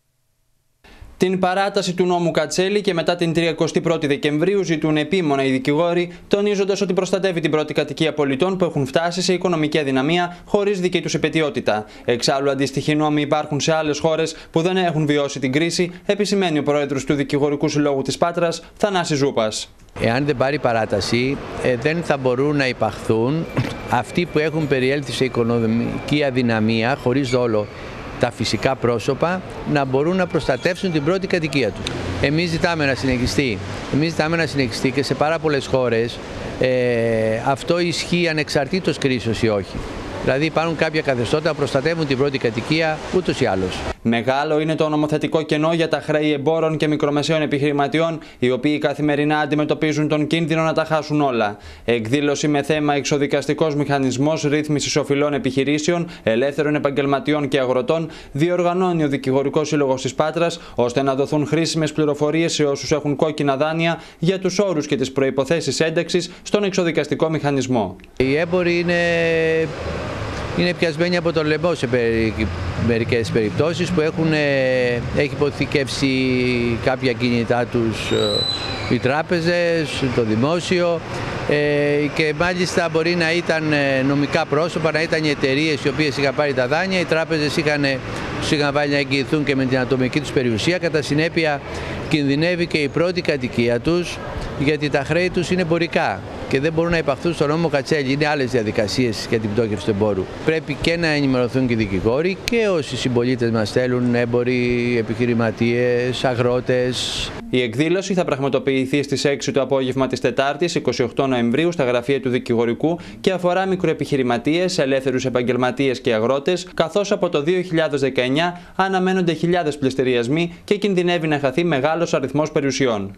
Την παράταση του νόμου Κατσέλη και μετά την 31η Δεκεμβρίου ζητούν επίμονα οι δικηγόροι, τονίζοντας ότι προστατεύει την πρώτη κατοικία πολιτών που έχουν φτάσει σε οικονομική αδυναμία χωρίς δική τους επαιτειότητα. Εξάλλου, αντίστοιχοι νόμοι υπάρχουν σε άλλες χώρες που δεν έχουν βιώσει την κρίση, επισημαίνει ο πρόεδρος του Δικηγορικού Συλλόγου της Πάτρας, Θανάσης Ζούπας. Εάν δεν πάρει παράταση, δεν θα μπορούν να υπαχθούν αυτοί που έχουν περιέλθει σε οικονομική αδυναμία χωρίς δόλο, τα φυσικά πρόσωπα, να μπορούν να προστατεύσουν την πρώτη κατοικία τους. Εμείς ζητάμε να συνεχιστεί και σε πάρα πολλές χώρες αυτό ισχύει ανεξαρτήτως κρίσεως ή όχι. Δηλαδή υπάρχουν κάποια καθεστώτα που προστατεύουν την πρώτη κατοικία ούτως ή άλλως. Μεγάλο είναι το νομοθετικό κενό για τα χρέη εμπόρων και μικρομεσαίων επιχειρηματιών, οι οποίοι καθημερινά αντιμετωπίζουν τον κίνδυνο να τα χάσουν όλα. Εκδήλωση με θέμα εξοδικαστικός μηχανισμός ρύθμισης οφειλών επιχειρήσεων, ελεύθερων επαγγελματιών και αγροτών διοργανώνει ο Δικηγορικός Σύλλογος της Πάτρας, ώστε να δοθούν χρήσιμες πληροφορίες σε όσους έχουν κόκκινα δάνεια για τους όρους και τις προϋποθέσεις ένταξης στον εξοδικαστικό μηχανισμό. Οι έμποροι είναι πιασμένοι από το λαιμό σε μερικές περιπτώσεις που έχει υποθηκεύσει κάποια κινητά τους οι τράπεζες, το δημόσιο και μάλιστα μπορεί να ήταν νομικά πρόσωπα, να ήταν οι εταιρείες οι οποίες είχαν πάρει τα δάνεια, οι τράπεζες τους είχαν βάλει να εγγυηθούν και με την ατομική τους περιουσία, κατά συνέπεια κινδυνεύει και η πρώτη κατοικία τους γιατί τα χρέη τους είναι εμπορικά και δεν μπορούν να υπαχθούν στον νόμο Κατσέλη. Είναι άλλες διαδικασίες για την πτώχευση του εμπόρου. Πρέπει και να ενημερωθούν και οι δικηγόροι και όσοι συμπολίτες μας θέλουν, έμποροι, επιχειρηματίες, αγρότες. Η εκδήλωση θα πραγματοποιηθεί στις 6 το απόγευμα της Τετάρτης, 28 Νοεμβρίου, στα γραφεία του Δικηγορικού και αφορά μικροεπιχειρηματίες, ελεύθερους επαγγελματίες και αγρότες, καθώς από το 2019 αναμένονται χιλιάδες πληστηριασμοί και κινδυνεύει να χαθεί μεγάλος αριθμός περιουσιών.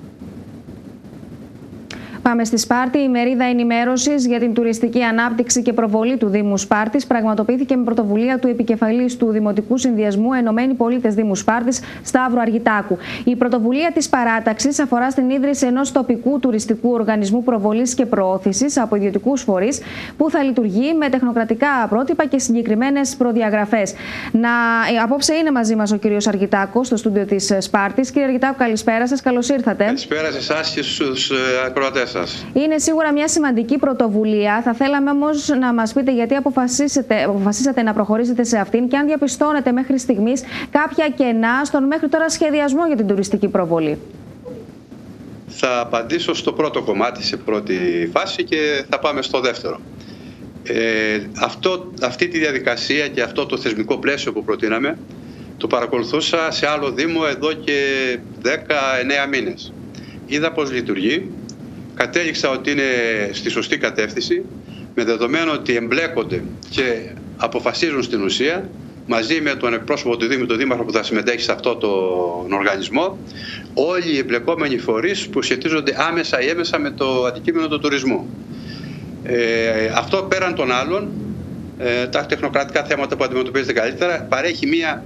Πάμε στη Σπάρτη. Η μερίδα ενημέρωσης για την τουριστική ανάπτυξη και προβολή του Δήμου Σπάρτης πραγματοποιήθηκε με πρωτοβουλία του επικεφαλής του Δημοτικού Συνδυασμού Ενωμένοι Πολίτες Δήμου Σπάρτης, Σταύρου Αργιτάκου. Η πρωτοβουλία της παράταξης αφορά στην ίδρυση ενός τοπικού τουριστικού οργανισμού προβολής και προώθησης από ιδιωτικούς φορείς που θα λειτουργεί με τεχνοκρατικά πρότυπα και συγκεκριμένες προδιαγραφές. Απόψε είναι μαζί μας ο κύριος Αργιτάκος στο στούντιο της Σπάρτης. Κύριε Αργιτάκου, καλησπέρα σας. Καλώς ήρθατε. Καλησπέρα σε εσάς και στους ακροατές. Είναι σίγουρα μια σημαντική πρωτοβουλία. Θα θέλαμε όμως να μας πείτε γιατί αποφασίσατε να προχωρήσετε σε αυτήν και αν διαπιστώνετε μέχρι στιγμής κάποια κενά στον μέχρι τώρα σχεδιασμό για την τουριστική προβολή. Θα απαντήσω στο πρώτο κομμάτι σε πρώτη φάση και θα πάμε στο δεύτερο. Αυτή τη διαδικασία και αυτό το θεσμικό πλαίσιο που προτείναμε το παρακολουθούσα σε άλλο Δήμο εδώ και 19 μήνες. Είδα πώς λειτουργεί. Κατέληξα ότι είναι στη σωστή κατεύθυνση, με δεδομένο ότι εμπλέκονται και αποφασίζουν στην ουσία μαζί με τον εκπρόσωπο του Δήμου, τον Δήμαρχο που θα συμμετέχει σε αυτόν τον οργανισμό, όλοι οι εμπλεκόμενοι φορείς που σχετίζονται άμεσα ή έμεσα με το αντικείμενο του τουρισμού. Αυτό πέραν των άλλων, τα τεχνοκρατικά θέματα που αντιμετωπίζετε καλύτερα, παρέχει μια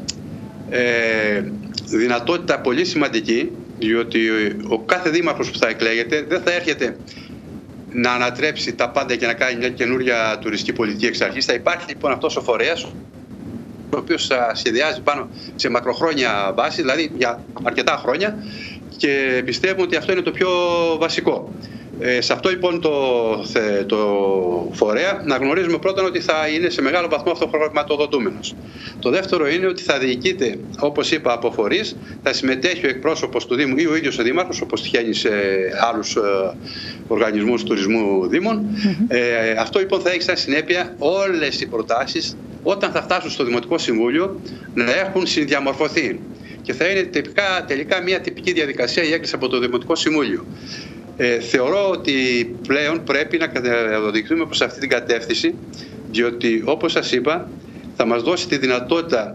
δυνατότητα πολύ σημαντική, διότι ο κάθε δήμαρχος που θα εκλέγεται δεν θα έρχεται να ανατρέψει τα πάντα και να κάνει μια καινούρια τουριστική πολιτική εξ αρχής. Θα υπάρχει λοιπόν αυτός ο φορέας, ο οποίος σχεδιάζει πάνω σε μακροχρόνια βάση, δηλαδή για αρκετά χρόνια, και πιστεύουμε ότι αυτό είναι το πιο βασικό. Σε αυτό λοιπόν το φορέα να γνωρίζουμε πρώτα ότι θα είναι σε μεγάλο βαθμό αυτοχρηματοδοτούμενος. Το δεύτερο είναι ότι θα διοικείται, όπως είπα, από φορείς, θα συμμετέχει ο εκπρόσωπος του Δήμου ή ο ίδιος ο Δήμαρχος, όπως τυχαίνει σε άλλους οργανισμούς τουρισμού Δήμων. Αυτό λοιπόν θα έχει σαν συνέπεια όλες οι προτάσεις όταν θα φτάσουν στο Δημοτικό Συμβούλιο να έχουν συνδιαμορφωθεί. Και θα είναι τελικά μια τυπική διαδικασία η έγκριση από το Δημοτικό Συμβούλιο. Θεωρώ ότι πλέον πρέπει να καταδειχθούμε προς αυτή την κατεύθυνση, διότι όπως σας είπα θα μας δώσει τη δυνατότητα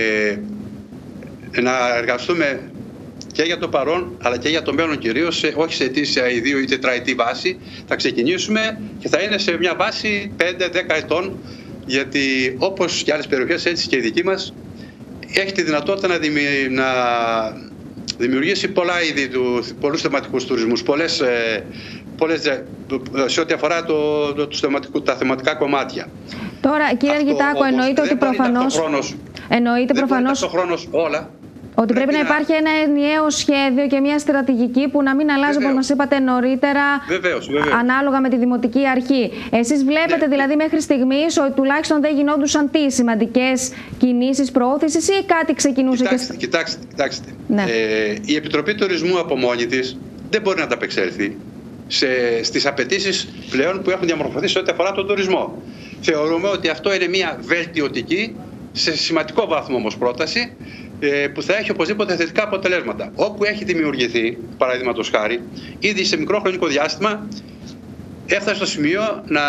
να εργαστούμε και για το παρόν αλλά και για το μέλλον, κυρίως όχι σε αιτήσια ή 2 ή τετραετή βάση. Θα ξεκινήσουμε και θα είναι σε μια βάση 5-10 ετών, γιατί όπως και άλλες περιοχές έτσι και η δική μας έχει τη δυνατότητα να δημιουργήσει πολλά είδη, πολλούς θεματικούς τουρισμούς, σε ό,τι αφορά τα θεματικά κομμάτια. Τώρα, κύριε Αργιτάκο, εννοείται ότι προφανώς... Εννοείται προφανώς όλα. Ότι πρέπει να υπάρχει ένα ενιαίο σχέδιο και μια στρατηγική που να μην αλλάζει, όπως μας είπατε νωρίτερα, βεβαίως. ανάλογα με τη Δημοτική Αρχή. Εσείς βλέπετε δηλαδή μέχρι στιγμής ότι τουλάχιστον δεν γινόντουσαν σημαντικές κινήσεις προώθησης ή κάτι ξεκινούσε? Κοιτάξτε. Ναι. Η Επιτροπή Τουρισμού από μόνη της δεν μπορεί να ανταπεξέλθει στις απαιτήσεις πλέον που έχουν διαμορφωθεί σε ό,τι αφορά τον τουρισμό. Θεωρούμε ότι αυτό είναι μια βελτιωτική, σε σημαντικό βαθμό όμως πρόταση, που θα έχει οπωσδήποτε θετικά αποτελέσματα. Όπου έχει δημιουργηθεί, παραδείγματος χάρη, ήδη σε μικρό χρονικό διάστημα έφτασε στο σημείο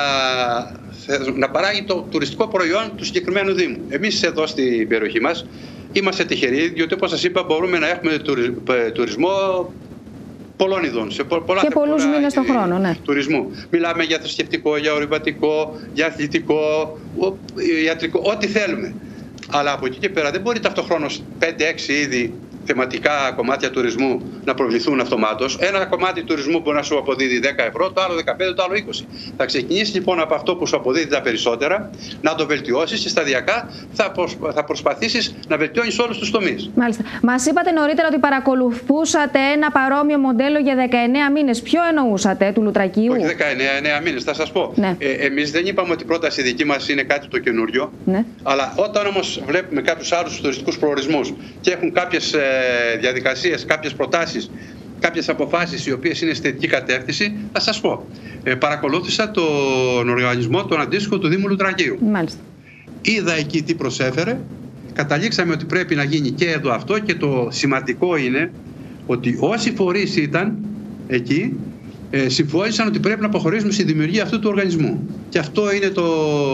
να παράγει το τουριστικό προϊόν του συγκεκριμένου Δήμου. Εμείς εδώ στην περιοχή μας είμαστε τυχεροί, διότι όπως σας είπα μπορούμε να έχουμε τουρισμό πολλών ειδών, σε πολλά και πολλούς μήνες τον χρόνο, ναι. Τουρισμού. Μιλάμε για θρησκευτικό, για ορειβατικό, για αθλητικό, ιατρικό, ό,τι θέλουμε. Αλλά από εκεί και πέρα δεν μπορεί ταυτοχρόνως 5-6 είδη θεματικά κομμάτια τουρισμού να προβληθούν αυτομάτως. Ένα κομμάτι τουρισμού μπορεί να σου αποδίδει 10 ευρώ, το άλλο 15, το άλλο 20. Θα ξεκινήσει λοιπόν από αυτό που σου αποδίδει τα περισσότερα, να το βελτιώσεις και σταδιακά θα προσπαθήσεις να βελτιώνεις όλους τους τομείς. Μάλιστα. Μας είπατε νωρίτερα ότι παρακολουθούσατε ένα παρόμοιο μοντέλο για 19 μήνες. Ποιο εννοούσατε, του Λουτρακίου? Όχι 19 μήνες, θα σας πω. Ναι. Εμείς δεν είπαμε ότι η πρόταση δική μας είναι κάτι το καινούριο. Ναι. Αλλά όταν όμως βλέπουμε κάποιους άλλους τουριστικούς προορισμούς και έχουν κάποιες διαδικασίες, κάποιες προτάσεις, κάποιες αποφάσεις οι οποίες είναι στη θετική κατεύθυνση, θα σας πω. Παρακολούθησα τον οργανισμό, τον αντίστοιχο του Δήμου Λουτρακίου. Μάλιστα. Είδα εκεί τι προσέφερε, καταλήξαμε ότι πρέπει να γίνει και εδώ αυτό, και το σημαντικό είναι ότι όσοι φορείς ήταν εκεί συμφώνησαν ότι πρέπει να αποχωρήσουμε στη δημιουργία αυτού του οργανισμού. Και αυτό είναι το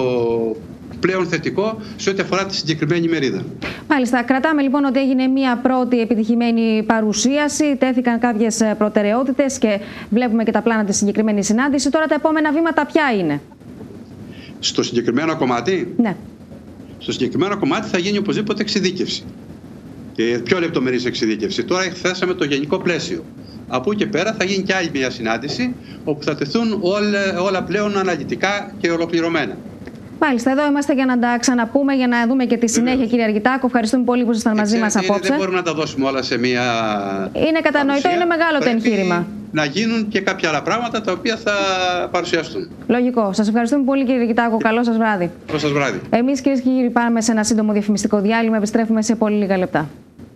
πλέον θετικό σε ό,τι αφορά τη συγκεκριμένη μερίδα. Μάλιστα. Κρατάμε λοιπόν ότι έγινε μια πρώτη επιτυχημένη παρουσίαση, τέθηκαν κάποιες προτεραιότητες και βλέπουμε και τα πλάνα της συγκεκριμένης συνάντησης. Τώρα τα επόμενα βήματα ποια είναι? Στο συγκεκριμένο κομμάτι? Ναι. Στο συγκεκριμένο κομμάτι θα γίνει οπωσδήποτε εξειδίκευση. Και πιο λεπτομερής εξειδίκευση. Τώρα εκθέσαμε το γενικό πλαίσιο. Από εκεί και πέρα θα γίνει και άλλη μια συνάντηση όπου θα τεθούν όλα πλέον αναλυτικά και ολοκληρωμένα. Μάλιστα, εδώ είμαστε για να τα ξαναπούμε, για να δούμε και τη συνέχεια, κύριε Αργιτάκο. Ευχαριστούμε πολύ που ήσασταν μαζί μας απόψε. Δεν μπορούμε να τα δώσουμε όλα σε μία. Είναι κατανοητό, είναι μεγάλο το εγχείρημα. Να γίνουν και κάποια άλλα πράγματα τα οποία θα παρουσιαστούν. Λογικό. Σας ευχαριστούμε πολύ, κύριε Αργιτάκο. Καλό σας βράδυ. Καλό σας βράδυ. Εμείς, κυρίες και κύριοι, πάμε σε ένα σύντομο διαφημιστικό διάλειμμα. Επιστρέφουμε σε πολύ λίγα λεπτά.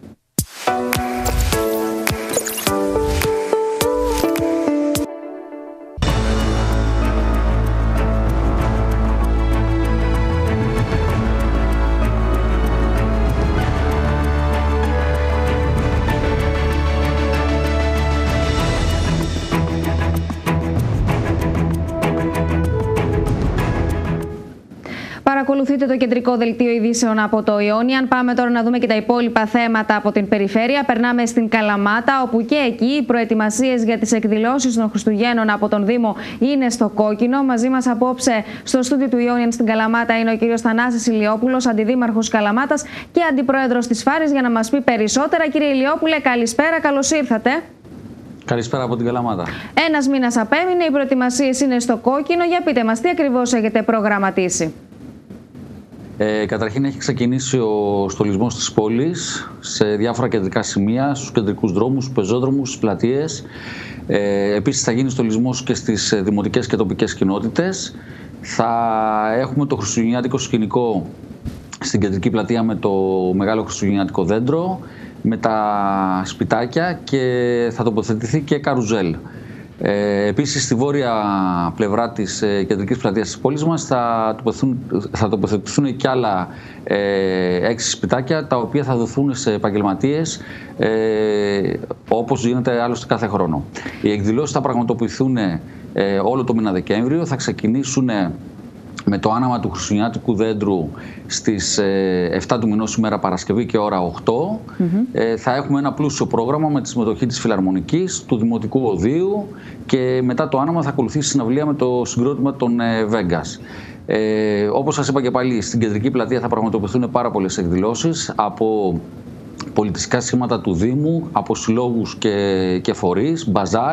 Παρακολουθείτε το κεντρικό δελτίο ειδήσεων από το Ιόνιαν. Πάμε τώρα να δούμε και τα υπόλοιπα θέματα από την περιφέρεια. Περνάμε στην Καλαμάτα, όπου και εκεί οι προετοιμασίες για τις εκδηλώσεις των Χριστουγέννων από τον Δήμο είναι στο κόκκινο. Μαζί μας απόψε στο στούντιο του Ιόνιαν στην Καλαμάτα είναι ο κύριος Θανάσης Ηλιόπουλος, αντιδήμαρχος Καλαμάτας και αντιπρόεδρος της Φάρης, για να μας πει περισσότερα. Κύριε Ηλιόπουλε, καλησπέρα, καλώς ήρθατε. Καλησπέρα από την Καλαμάτα. Ένας μήνας απέμεινε, οι προετοιμασίες είναι στο κόκκινο. Για πείτε μας, τι ακριβώς έχετε προγραμματίσει? Καταρχήν έχει ξεκινήσει ο στολισμός της πόλης σε διάφορα κεντρικά σημεία, στους κεντρικούς δρόμους, στους πεζόδρομους, στις πλατείες. Επίσης θα γίνει στολισμός και στις δημοτικές και τοπικές κοινότητες. Θα έχουμε το χριστουγεννιάτικο σκηνικό στην κεντρική πλατεία με το μεγάλο χριστουγεννιάτικο δέντρο, με τα σπιτάκια, και θα τοποθετηθεί και καρουζέλ. Επίσης, στη βόρεια πλευρά της κεντρικής πλατείας της πόλης μας θα τοποθετηθούν και άλλα 6 σπιτάκια, τα οποία θα δοθούν σε επαγγελματίες, όπως γίνεται άλλωστε κάθε χρόνο. Οι εκδηλώσεις θα πραγματοποιηθούν όλο το μήνα Δεκέμβριο, θα ξεκινήσουν με το άναμα του χριστουγεννιάτικου δέντρου στις 7 του μηνός ημέρα Παρασκευή και ώρα 8 θα έχουμε ένα πλούσιο πρόγραμμα με τη συμμετοχή της Φιλαρμονικής, του Δημοτικού Οδείου και μετά το άναμα θα ακολουθήσει συναυλία με το συγκρότημα των Vegas. Όπως σας είπα και πάλι, στην κεντρική πλατεία θα πραγματοποιηθούν πάρα πολλές εκδηλώσεις από πολιτιστικά σχήματα του Δήμου, από συλλόγους και φορείς, μπαζάρ,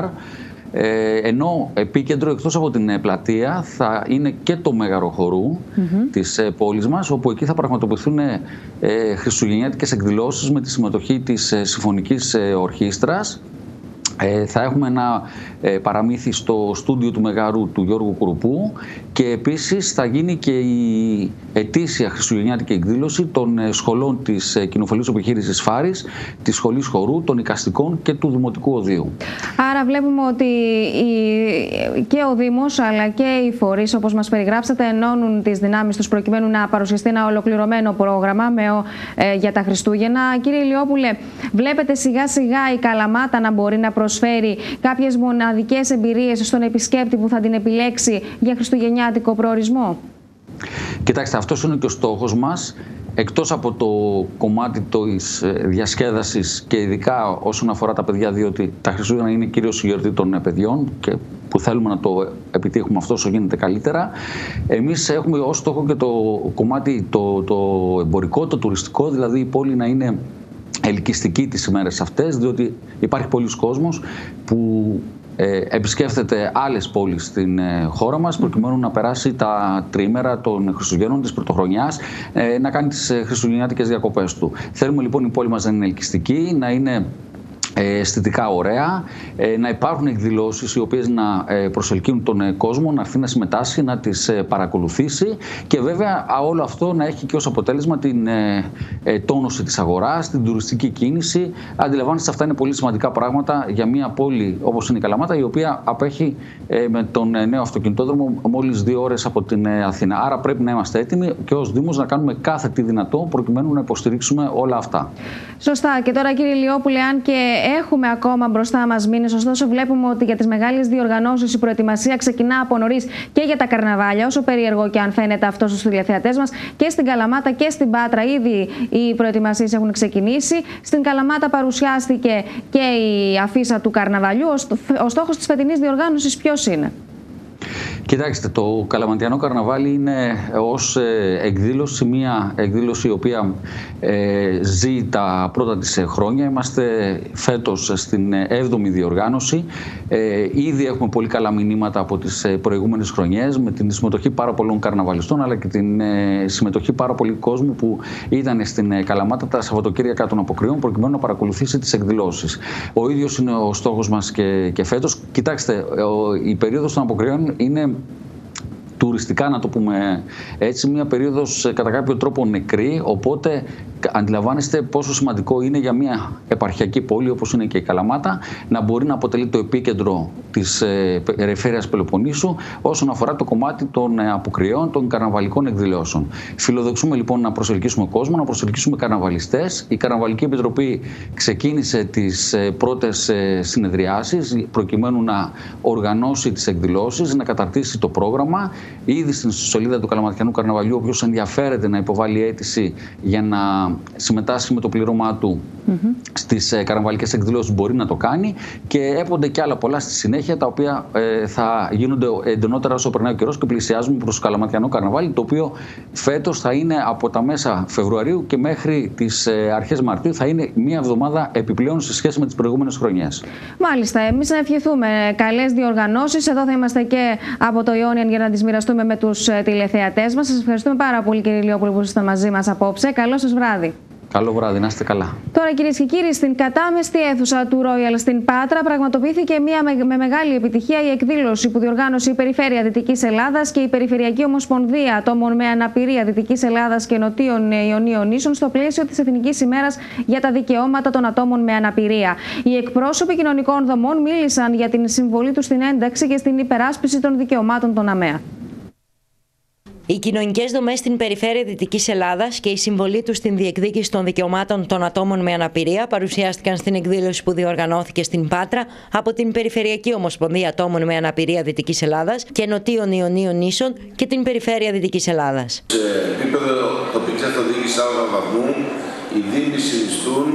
ενώ επίκεντρο εκτός από την πλατεία θα είναι και το Μέγαρο Χορού της πόλης μας, όπου εκεί θα πραγματοποιηθούν χριστουγεννιάτικες εκδηλώσεις με τη συμμετοχή της Συμφωνικής Ορχήστρας. Θα έχουμε ένα παραμύθι στο στούντιο του Μεγάρου του Γιώργου Κουρουπού και επίσης θα γίνει και η ετήσια χριστουγεννιάτικη εκδήλωση των σχολών της κοινοφελούς επιχείρησης Φάρης, της Σχολής Χορού, των Οικαστικών και του Δημοτικού Οδείου. Άρα βλέπουμε ότι και ο Δήμος αλλά και οι φορείς, όπως μας περιγράψατε, ενώνουν τις δυνάμεις τους προκειμένου να παρουσιαστεί ένα ολοκληρωμένο πρόγραμμα για τα Χριστούγεννα. Κύριε Ηλιόπουλε, βλέπετε σιγά σιγά η Καλαμάτα να μπορεί να προσφέρει κάποιες μοναδικές εμπειρίες στον επισκέπτη που θα την επιλέξει για χριστουγεννιάτικο προορισμό? Κοιτάξτε, αυτός είναι και ο στόχος μας. Εκτός από το κομμάτι της διασκέδασης και ειδικά όσον αφορά τα παιδιά, διότι τα Χριστούγεννα είναι κυρίως η γιορτή των παιδιών και που θέλουμε να το επιτύχουμε αυτό όσο γίνεται καλύτερα, εμείς έχουμε ως στόχο και το κομμάτι το εμπορικό, το τουριστικό, δηλαδή η πόλη να είναι ελκυστική τις ημέρες αυτές, διότι υπάρχει πολλοί κόσμος που επισκέφτεται άλλες πόλεις στην χώρα μας προκειμένου να περάσει τα τριήμερα των Χριστουγέννων, της Πρωτοχρονιάς, να κάνει τις χριστουγεννιάτικες διακοπές του. Θέλουμε λοιπόν η πόλη μας να είναι ελκυστική, να είναι αισθητικά ωραία, να υπάρχουν εκδηλώσεις οι οποίες να προσελκύουν τον κόσμο, να έρθει να συμμετάσχει, να τις παρακολουθήσει και βέβαια όλο αυτό να έχει και ως αποτέλεσμα την τόνωση της αγοράς, την τουριστική κίνηση. Αντιλαμβάνεστε, αυτά είναι πολύ σημαντικά πράγματα για μια πόλη όπως είναι η Καλαμάτα, η οποία απέχει με τον νέο αυτοκινητόδρομο μόλις 2 ώρες από την Αθήνα. Άρα πρέπει να είμαστε έτοιμοι και ως Δήμος να κάνουμε κάθε τι δυνατό προκειμένου να υποστηρίξουμε όλα αυτά. Σωστά. Και τώρα, κύριε Ηλιόπουλε, αν και έχουμε ακόμα μπροστά μας μήνες, ωστόσο βλέπουμε ότι για τις μεγάλες διοργανώσεις η προετοιμασία ξεκινά από νωρίς και για τα καρναβάλια, όσο περίεργο και αν φαίνεται αυτό στους τηλεθεατές μας. Και στην Καλαμάτα και στην Πάτρα ήδη οι προετοιμασίες έχουν ξεκινήσει. Στην Καλαμάτα παρουσιάστηκε και η αφίσα του καρναβαλιού. Ο στόχος της φετινής διοργάνωσης ποιος είναι? Κοιτάξτε, το Καλαμαντιανό Καρναβάλι είναι ως εκδήλωση, μια εκδήλωση η οποία ζει τα πρώτα της χρόνια. Είμαστε φέτος στην 7η διοργάνωση. Ήδη έχουμε πολύ καλά μηνύματα από τις προηγούμενες χρονιές με την συμμετοχή πάρα πολλών καρναβαλιστών αλλά και την συμμετοχή πάρα πολλού κόσμου που ήταν στην Καλαμάτα τα Σαββατοκύριακα των Αποκριών προκειμένου να παρακολουθήσει τις εκδηλώσεις. Ο ίδιος είναι ο στόχος μας και φέτος. Κοιτάξτε, η περίοδος των Αποκριών είναι τουριστικά, να το πούμε έτσι, μια περίοδος κατά κάποιο τρόπο νεκρή, οπότε αντιλαμβάνεστε πόσο σημαντικό είναι για μια επαρχιακή πόλη όπως είναι και η Καλαμάτα να μπορεί να αποτελεί το επίκεντρο της περιφέρειας Πελοποννήσου όσον αφορά το κομμάτι των αποκριών, των καρναβαλικών εκδηλώσεων. Φιλοδοξούμε λοιπόν να προσελκύσουμε κόσμο, να προσελκύσουμε καρναβαλιστές. Η Καρναβαλική Επιτροπή ξεκίνησε τις πρώτες συνεδριάσεις προκειμένου να οργανώσει τις εκδηλώσεις, να καταρτήσει το πρόγραμμα. Ήδη στην σελίδα του Καλαματιανού Καρναβαλιού, όποιος ενδιαφέρεται να υποβάλει αίτηση για να συμμετάσχει με το πλήρωμά του στις καρναβαλικές εκδηλώσεις μπορεί να το κάνει και έπονται και άλλα πολλά στη συνέχεια τα οποία θα γίνονται εντονότερα όσο περνάει ο καιρός και πλησιάζουμε προς το Καλαματιανό Καρναβάλι, το οποίο φέτος θα είναι από τα μέσα Φεβρουαρίου και μέχρι τις αρχές Μαρτίου, θα είναι μία εβδομάδα επιπλέον σε σχέση με τις προηγούμενες χρονιές. Μάλιστα, εμείς να ευχηθούμε καλές διοργανώσεις. Εδώ θα είμαστε και από το Ιόνιαν για να τις μοιραστούμε με τους τηλεθεατές μας. Σας ευχαριστούμε πάρα πολύ, κύριε Ηλιόπουλε, που ήσασταν μαζί μας απόψε. Καλό σας βράδυ. Καλό βράδυ, να είστε καλά. Τώρα, κυρίες και κύριοι, στην κατάμεστη αίθουσα του Royal στην Πάτρα πραγματοποιήθηκε με μεγάλη επιτυχία η εκδήλωση που διοργάνωσε η Περιφέρεια Δυτικής Ελλάδας και η Περιφερειακή Ομοσπονδία Ατόμων με Αναπηρία Δυτικής Ελλάδας και Νοτίων Ιωνίων Νήσων στο πλαίσιο της Εθνικής ημέρας για τα δικαιώματα των ατόμων με αναπηρία. Οι εκπρόσωποι κοινωνικών δομών μίλησαν για την συμβολή τους στην ένταξη και στην υπεράσπιση των δικαιωμάτων των ΑΜΕΑ. Οι κοινωνικές δομές στην περιφέρεια Δυτικής Ελλάδας και η συμβολή τους στην διεκδίκηση των δικαιωμάτων των ατόμων με αναπηρία παρουσιάστηκαν στην εκδήλωση που διοργανώθηκε στην Πάτρα από την Περιφερειακή Ομοσπονδία Ατόμων με Αναπηρία Δυτικής Ελλάδας και Νοτίων Ιωνίων Νήσων και την Περιφέρεια Δυτικής Ελλάδας. Σε επίπεδο τοπικής αυτοδιοίκησης άλλου βαθμού, οι δήμοι συνιστούν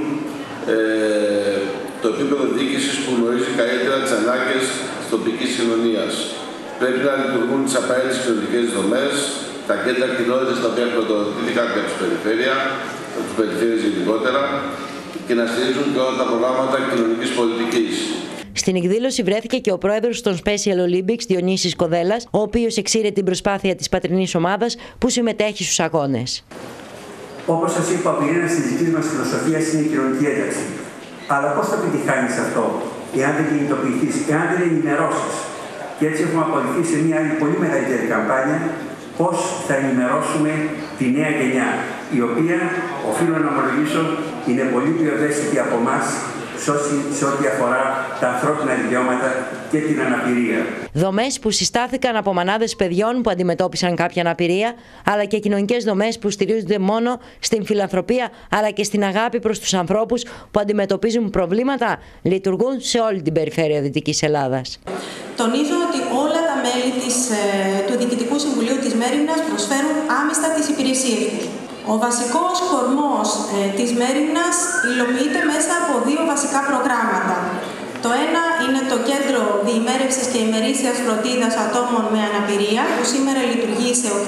το επίπεδο διοίκησης που γνωρίζει καλύτερα τις ανάγκες της τοπικής κοινωνίας. Πρέπει να λειτουργούν τις απαραίτητες κοινωνικές δομές, τα κέντρα κοινότητας τα οποία χρηματοδοτήθηκαν από τις περιφέρειες γενικότερα και να στηρίζουν και όλα τα προγράμματα κοινωνικής πολιτικής. Στην εκδήλωση βρέθηκε και ο πρόεδρος των Special Olympics, Διονύσης Κοδέλας, ο οποίος εξήρε την προσπάθεια της πατρινής ομάδας που συμμετέχει στους αγώνες. Όπως σας είπα, ο πυρήνας της δικής μας φιλοσοφίας είναι η κοινωνική ένταξη. Αλλά πώς θα επιτυχάνεις αυτό, εάν δεν κινητοποιηθείς, εάν δεν ενημερώσεις? Και έτσι έχουμε απολυθεί σε μια άλλη πολύ μεγαλύτερη καμπάνια, πώς θα ενημερώσουμε τη νέα γενιά, η οποία, οφείλω να ομολογήσω, είναι πολύ πιο ευαίσθητη από εμάς σε ό,τι αφορά τα ανθρώπινα δικαιώματα και την αναπηρία. Δομές που συστάθηκαν από μανάδες παιδιών που αντιμετώπισαν κάποια αναπηρία, αλλά και κοινωνικές δομές που στηρίζονται μόνο στην φιλανθρωπία αλλά και στην αγάπη προς τους ανθρώπους που αντιμετωπίζουν προβλήματα, λειτουργούν σε όλη την περιφέρεια Δυτικής Ελλάδας. Τονίζω ότι όλα τα μέλη του Διοικητικού Συμβουλίου της Μέριμνας προσφέρουν άμεστα τις υπηρεσίες τους. Ο βασικός κορμός της Μέριμνας υλοποιείται μέσα από δύο βασικά προγράμματα. Το ένα είναι το Κέντρο Διημέρευσης και Ημερήσιας Φροντίδας Ατόμων με Αναπηρία, που σήμερα λειτουργεί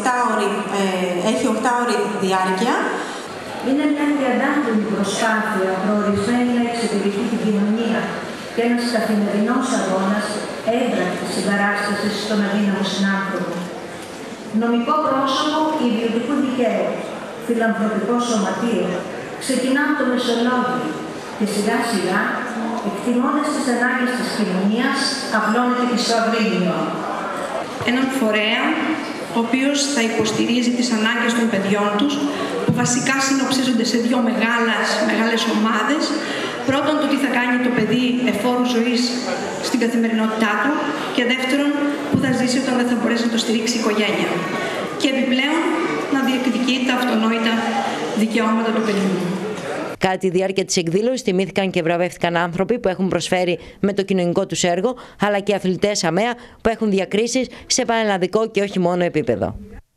έχει 8ωρη διάρκεια. Είναι μια διαδάχτυλη προσπάθεια προορισμένη να εξυπηρετεί την κοινωνία και ένας καθημερινός αγώνας έμπρακτης συμπαράστασης στον αδύναμο συνάνθρωπο. Νομικό πρόσωπο ιδιωτικού δικαίου, φιλανθρωπικό σωματείο, ξεκινά από το Μεσολόγιο και σιγά σιγά, εκτιμώντας τις ανάγκες της κοινωνίας, απλώνεται και στο αγρίνιο. Έναν φορέα, ο οποίος θα υποστηρίζει τις ανάγκες των παιδιών τους, που βασικά συνοψίζονται σε δύο μεγάλες ομάδες. Πρώτον, το τι θα κάνει το παιδί εφόρου ζωής στην καθημερινότητά του, και δεύτερον, που θα ζήσει όταν δεν θα μπορέσει να το στηρίξει η οικογένεια. Και επιπλέον, να διεκδικεί τα αυτονόητα δικαιώματα του παιδιού. Κατά τη διάρκεια της εκδήλωσης τιμήθηκαν και βραβεύτηκαν άνθρωποι που έχουν προσφέρει με το κοινωνικό τους έργο, αλλά και αθλητές ΑΜΕΑ που έχουν διακρίσεις σε πανελλαδικό και όχι μόνο επίπεδο.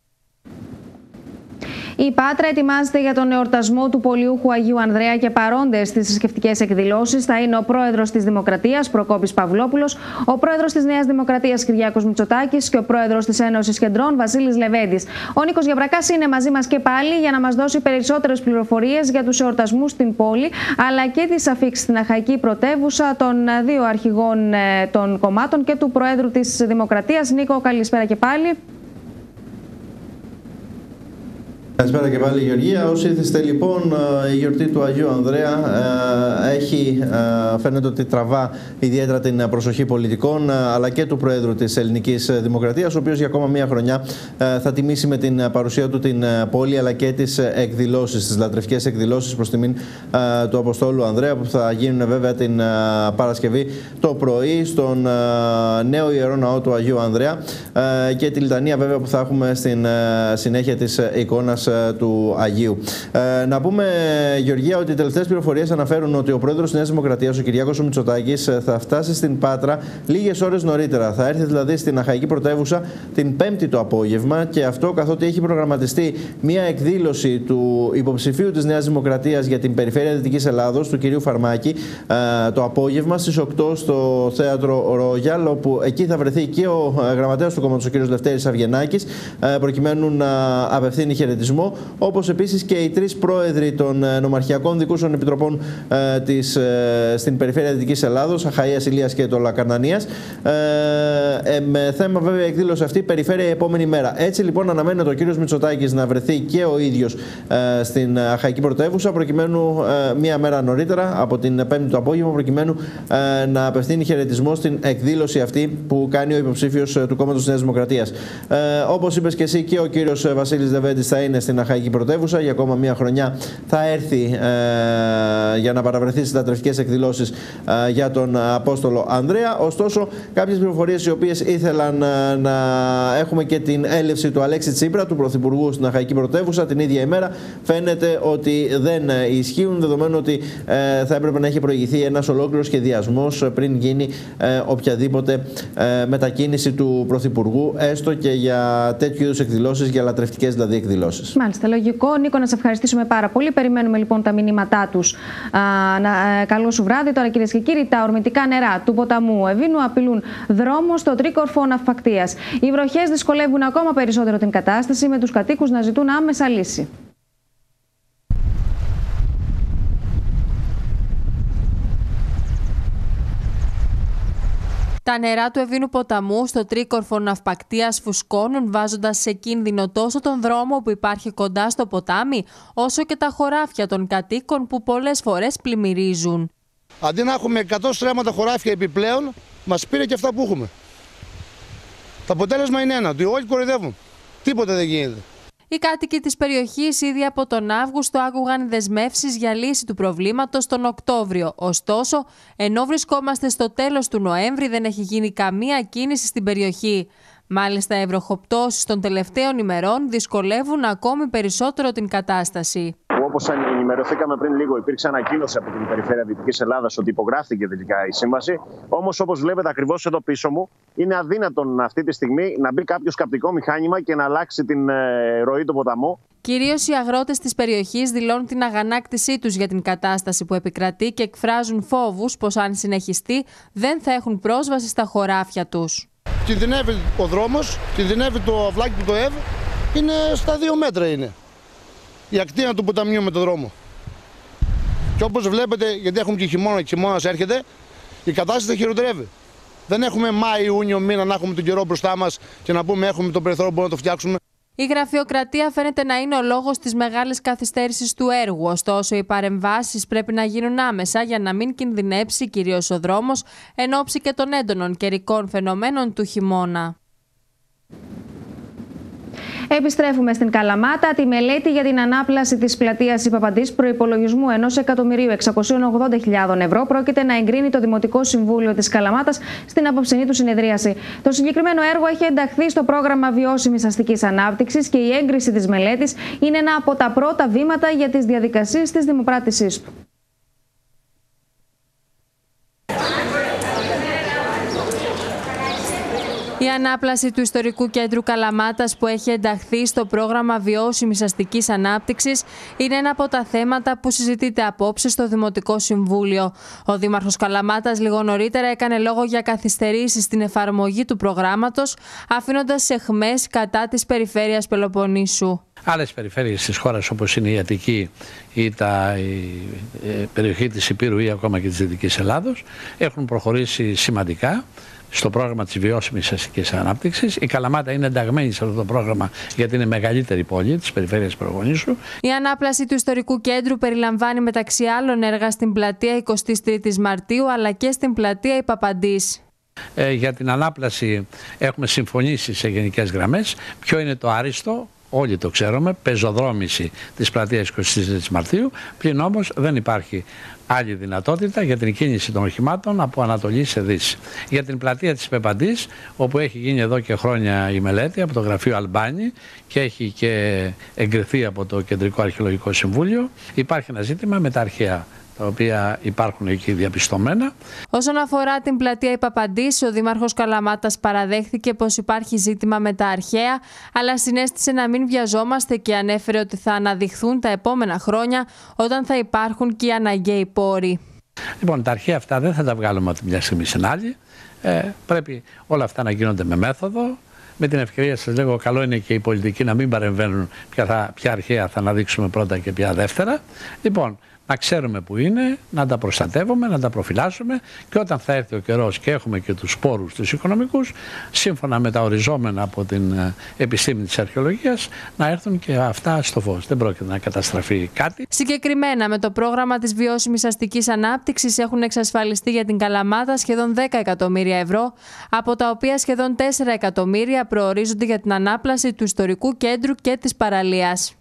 Η Πάτρα ετοιμάζεται για τον εορτασμό του πολιούχου Αγίου Ανδρέα και παρόντες στις θρησκευτικές εκδηλώσεις θα είναι ο πρόεδρος της Δημοκρατίας Προκόπης Παυλόπουλος, ο πρόεδρος της Νέας Δημοκρατίας Κυριάκος Μητσοτάκης και ο πρόεδρος της Ένωσης Κεντρών Βασίλης Λεβέντης. Ο Νίκος Γιαβρακάς είναι μαζί μας και πάλι για να μας δώσει περισσότερες πληροφορίες για τους εορτασμούς στην πόλη, αλλά και τις αφίξεις στην Αχαϊκή Πρωτεύουσα των δύο αρχηγών των κομμάτων και του πρόεδρου της Δημοκρατίας. Νίκο, καλησπέρα και πάλι. Καλησπέρα και πάλι, Γεωργία. Όσοι ήθεστε, λοιπόν, η γιορτή του Αγίου Ανδρέα φαίνεται ότι τραβά ιδιαίτερα την προσοχή πολιτικών αλλά και του Προέδρου της Ελληνικής Δημοκρατίας, ο οποίος για ακόμα μία χρονιά θα τιμήσει με την παρουσία του την πόλη αλλά και τις εκδηλώσεις, τις λατρευτικές εκδηλώσεις προς τιμήν του Αποστόλου Ανδρέα, που θα γίνουν βέβαια την Παρασκευή το πρωί στον νέο Ιερό Ναό του Αγίου Ανδρέα και τη λιτανία βέβαια που θα έχουμε στην συνέχεια της εικόνας του Αγίου. Να πούμε, Γεωργία, ότι οι τελευταίες πληροφορίες αναφέρουν ότι ο πρόεδρος της Νέας Δημοκρατίας, ο Κυριάκος Μητσοτάκης, θα φτάσει στην Πάτρα λίγες ώρες νωρίτερα. Θα έρθει δηλαδή στην Αχαϊκή Πρωτεύουσα την Πέμπτη το απόγευμα, και αυτό καθότι έχει προγραμματιστεί μια εκδήλωση του υποψηφίου της Νέας Δημοκρατίας για την περιφέρεια Δυτικής Ελλάδος, του κυρίου Φαρμάκη, το απόγευμα στις 8 στο θέατρο Ρόγιαλ, όπου εκεί θα βρεθεί και ο γραμματέας του κόμματος, ο κύριος Λευτέρης Αυγενάκης, προκειμένου να απευθύνει χαιρετισμό, όπως επίσης και οι τρεις πρόεδροι των νομαρχιακών δικούσεων επιτροπών στην περιφέρεια Δυτικής Ελλάδος, Αχαΐας, Ηλίας και Τολακαρνανίας, με θέμα βέβαια η εκδήλωση αυτή περιφέρεια η επόμενη μέρα. Έτσι λοιπόν αναμένεται ο κύριος Μητσοτάκης να βρεθεί και ο ίδιος στην Αχαϊκή Πρωτεύουσα, προκειμένου μία μέρα νωρίτερα από την Πέμπτη το απόγευμα, προκειμένου να απευθύνει χαιρετισμό στην εκδήλωση αυτή που κάνει ο υποψήφιος του κόμματος της Νέας Δημοκρατίας. Όπως είπες και εσύ, και ο κύριος Βασίλης Λεβέντης θα είναι στην Αχαϊκή Πρωτεύουσα. Για ακόμα μία χρονιά θα έρθει για να παραβρεθεί στις συντατρευτικές εκδηλώσεις για τον Απόστολο Ανδρέα. Ωστόσο, κάποιες πληροφορίες οι οποίες ήθελαν να έχουμε και την έλευση του Αλέξη Τσίπρα, του Πρωθυπουργού, στην Αχαϊκή Πρωτεύουσα την ίδια ημέρα, φαίνεται ότι δεν ισχύουν, δεδομένου ότι θα έπρεπε να έχει προηγηθεί ένας ολόκληρος σχεδιασμός πριν γίνει οποιαδήποτε μετακίνηση του Πρωθυπουργού, έστω και για τέτοιου είδους εκδηλώσεις, για λατρευτικές δηλαδή εκδηλώσεις. Μάλιστα, λογικό. Νίκο, να σε ευχαριστήσουμε πάρα πολύ. Περιμένουμε λοιπόν τα μηνύματά τους. Καλό σου βράδυ. Τώρα, κυρίες και κύριοι, τα ορμητικά νερά του ποταμού Ευήνου απειλούν δρόμο στο τρίκορφο ναυπακτείας. Οι βροχές δυσκολεύουν ακόμα περισσότερο την κατάσταση, με τους κατοίκους να ζητούν άμεσα λύση. Τα νερά του Ευήνου ποταμού στο τρίκορφο ναυπακτείας φουσκώνουν, βάζοντας σε κίνδυνο τόσο τον δρόμο που υπάρχει κοντά στο ποτάμι, όσο και τα χωράφια των κατοίκων που πολλές φορές πλημμυρίζουν. Αντί να έχουμε 100 στρέμματα χωράφια επιπλέον, μας πήρε και αυτά που έχουμε. Το αποτέλεσμα είναι ένα, ότι όλοι κοροϊδεύουν. Τίποτε δεν γίνεται. Οι κάτοικοι της περιοχής ήδη από τον Αύγουστο άκουγαν δεσμεύσεις για λύση του προβλήματος τον Οκτώβριο. Ωστόσο, ενώ βρισκόμαστε στο τέλος του Νοέμβρη, δεν έχει γίνει καμία κίνηση στην περιοχή. Μάλιστα, οι βροχοπτώσεις των τελευταίων ημερών δυσκολεύουν ακόμη περισσότερο την κατάσταση. Όπως ενημερωθήκαμε πριν λίγο, υπήρξε ανακοίνωση από την Περιφέρεια Δυτικής Ελλάδας ότι υπογράφηκε τελικά η σύμβαση. Όμως, όπως βλέπετε ακριβώς εδώ πίσω μου, είναι αδύνατον αυτή τη στιγμή να μπει κάποιο καπτικό μηχάνημα και να αλλάξει την ροή του ποταμού. Κυρίως οι αγρότες της περιοχής δηλώνουν την αγανάκτησή τους για την κατάσταση που επικρατεί και εκφράζουν φόβους πως αν συνεχιστεί δεν θα έχουν πρόσβαση στα χωράφια τους. Κινδυνεύει ο δρόμος, κινδυνεύει το αυλάκι του ΕΒ, είναι στα 2 μέτρα είναι η ακτίνα του ποταμιού με το δρόμο. Και όπως βλέπετε, γιατί έχουμε και χειμώνα και χειμώνας έρχεται, η κατάσταση θα χειροτερεύει. Δεν έχουμε Μάη-Ιούνιο μήνα να έχουμε τον καιρό μπροστά μας και να πούμε έχουμε το περιθώριο που μπορούμε να το φτιάξουμε. Η γραφειοκρατία φαίνεται να είναι ο λόγος της μεγάλης καθυστέρησης του έργου. Ωστόσο, οι παρεμβάσεις πρέπει να γίνουν άμεσα για να μην κινδυνεύσει κυρίως ο δρόμος εν ώψη και των έντονων καιρικών φαινομένων του χειμώνα. Επιστρέφουμε στην Καλαμάτα. Τη μελέτη για την ανάπλαση της πλατείας Ιππαπαντής προϋπολογισμού 1.680.000 ευρώ πρόκειται να εγκρίνει το Δημοτικό Συμβούλιο της Καλαμάτας στην απόψινή του συνεδρίαση. Το συγκεκριμένο έργο έχει ενταχθεί στο πρόγραμμα βιώσιμης αστικής ανάπτυξης και η έγκριση της μελέτης είναι ένα από τα πρώτα βήματα για τις διαδικασίες της δημοπράτησής του. Η ανάπλαση του ιστορικού κέντρου Καλαμάτας που έχει ενταχθεί στο πρόγραμμα βιώσιμης αστικής ανάπτυξης είναι ένα από τα θέματα που συζητείται απόψε στο Δημοτικό Συμβούλιο. Ο Δήμαρχος Καλαμάτας λίγο νωρίτερα έκανε λόγο για καθυστερήσεις στην εφαρμογή του προγράμματος, αφήνοντας αιχμές κατά της περιφέρειας Πελοποννήσου. Άλλες περιφέρειες της χώρας, όπως είναι η Αττική ή η περιοχή της Ηπείρου ή ακόμα και της Δυτικής Ελλάδος, έχουν προχωρήσει σημαντικά στο πρόγραμμα της βιώσιμης αστικής ανάπτυξης. Η Καλαμάτα είναι ενταγμένη σε αυτό το πρόγραμμα γιατί είναι μεγαλύτερη πόλη της περιφέρειας Πελοποννήσου. Η ανάπλαση του ιστορικού κέντρου περιλαμβάνει μεταξύ άλλων έργα στην πλατεία 23ης Μαρτίου αλλά και στην πλατεία Ιππαπαντής. Για την ανάπλαση έχουμε συμφωνήσει σε γενικές γραμμές. Ποιο είναι το άριστο? Όλοι το ξέρουμε, πεζοδρόμηση της πλατείας 23ης Μαρτίου, πλην όμως δεν υπάρχει άλλη δυνατότητα για την κίνηση των οχημάτων από Ανατολή σε Δύση. Για την πλατεία της Ιππαπαντής, όπου έχει γίνει εδώ και χρόνια η μελέτη από το γραφείο Αλμπάνη και έχει και εγκριθεί από το Κεντρικό Αρχαιολογικό Συμβούλιο, υπάρχει ένα ζήτημα με τα αρχαία, τα οποία υπάρχουν εκεί διαπιστωμένα. Όσον αφορά την πλατεία Ιππαπαντής, ο Δήμαρχος Καλαμάτας παραδέχθηκε πως υπάρχει ζήτημα με τα αρχαία, αλλά συνέστησε να μην βιαζόμαστε και ανέφερε ότι θα αναδειχθούν τα επόμενα χρόνια όταν θα υπάρχουν και οι αναγκαίοι πόροι. Λοιπόν, τα αρχαία αυτά δεν θα τα βγάλουμε από τη μια στιγμή στην άλλη. Πρέπει όλα αυτά να γίνονται με μέθοδο. Με την ευκαιρία σας λέγω, καλό είναι και οι πολιτικοί να μην παρεμβαίνουν ποια αρχαία θα αναδείξουμε πρώτα και ποια δεύτερα. Λοιπόν, να ξέρουμε που είναι, να τα προστατεύουμε, να τα προφυλάσσουμε και όταν θα έρθει ο καιρός και έχουμε και τους πόρους τους οικονομικούς, σύμφωνα με τα οριζόμενα από την επιστήμη της αρχαιολογίας, να έρθουν και αυτά στο φως. Δεν πρόκειται να καταστραφεί κάτι. Συγκεκριμένα, με το πρόγραμμα της βιώσιμης αστικής ανάπτυξης έχουν εξασφαλιστεί για την Καλαμάτα σχεδόν 10 εκατομμύρια ευρώ, από τα οποία σχεδόν 4 εκατομμύρια προορίζονται για την ανάπλαση του ιστορικού κέντρου και της παραλίας.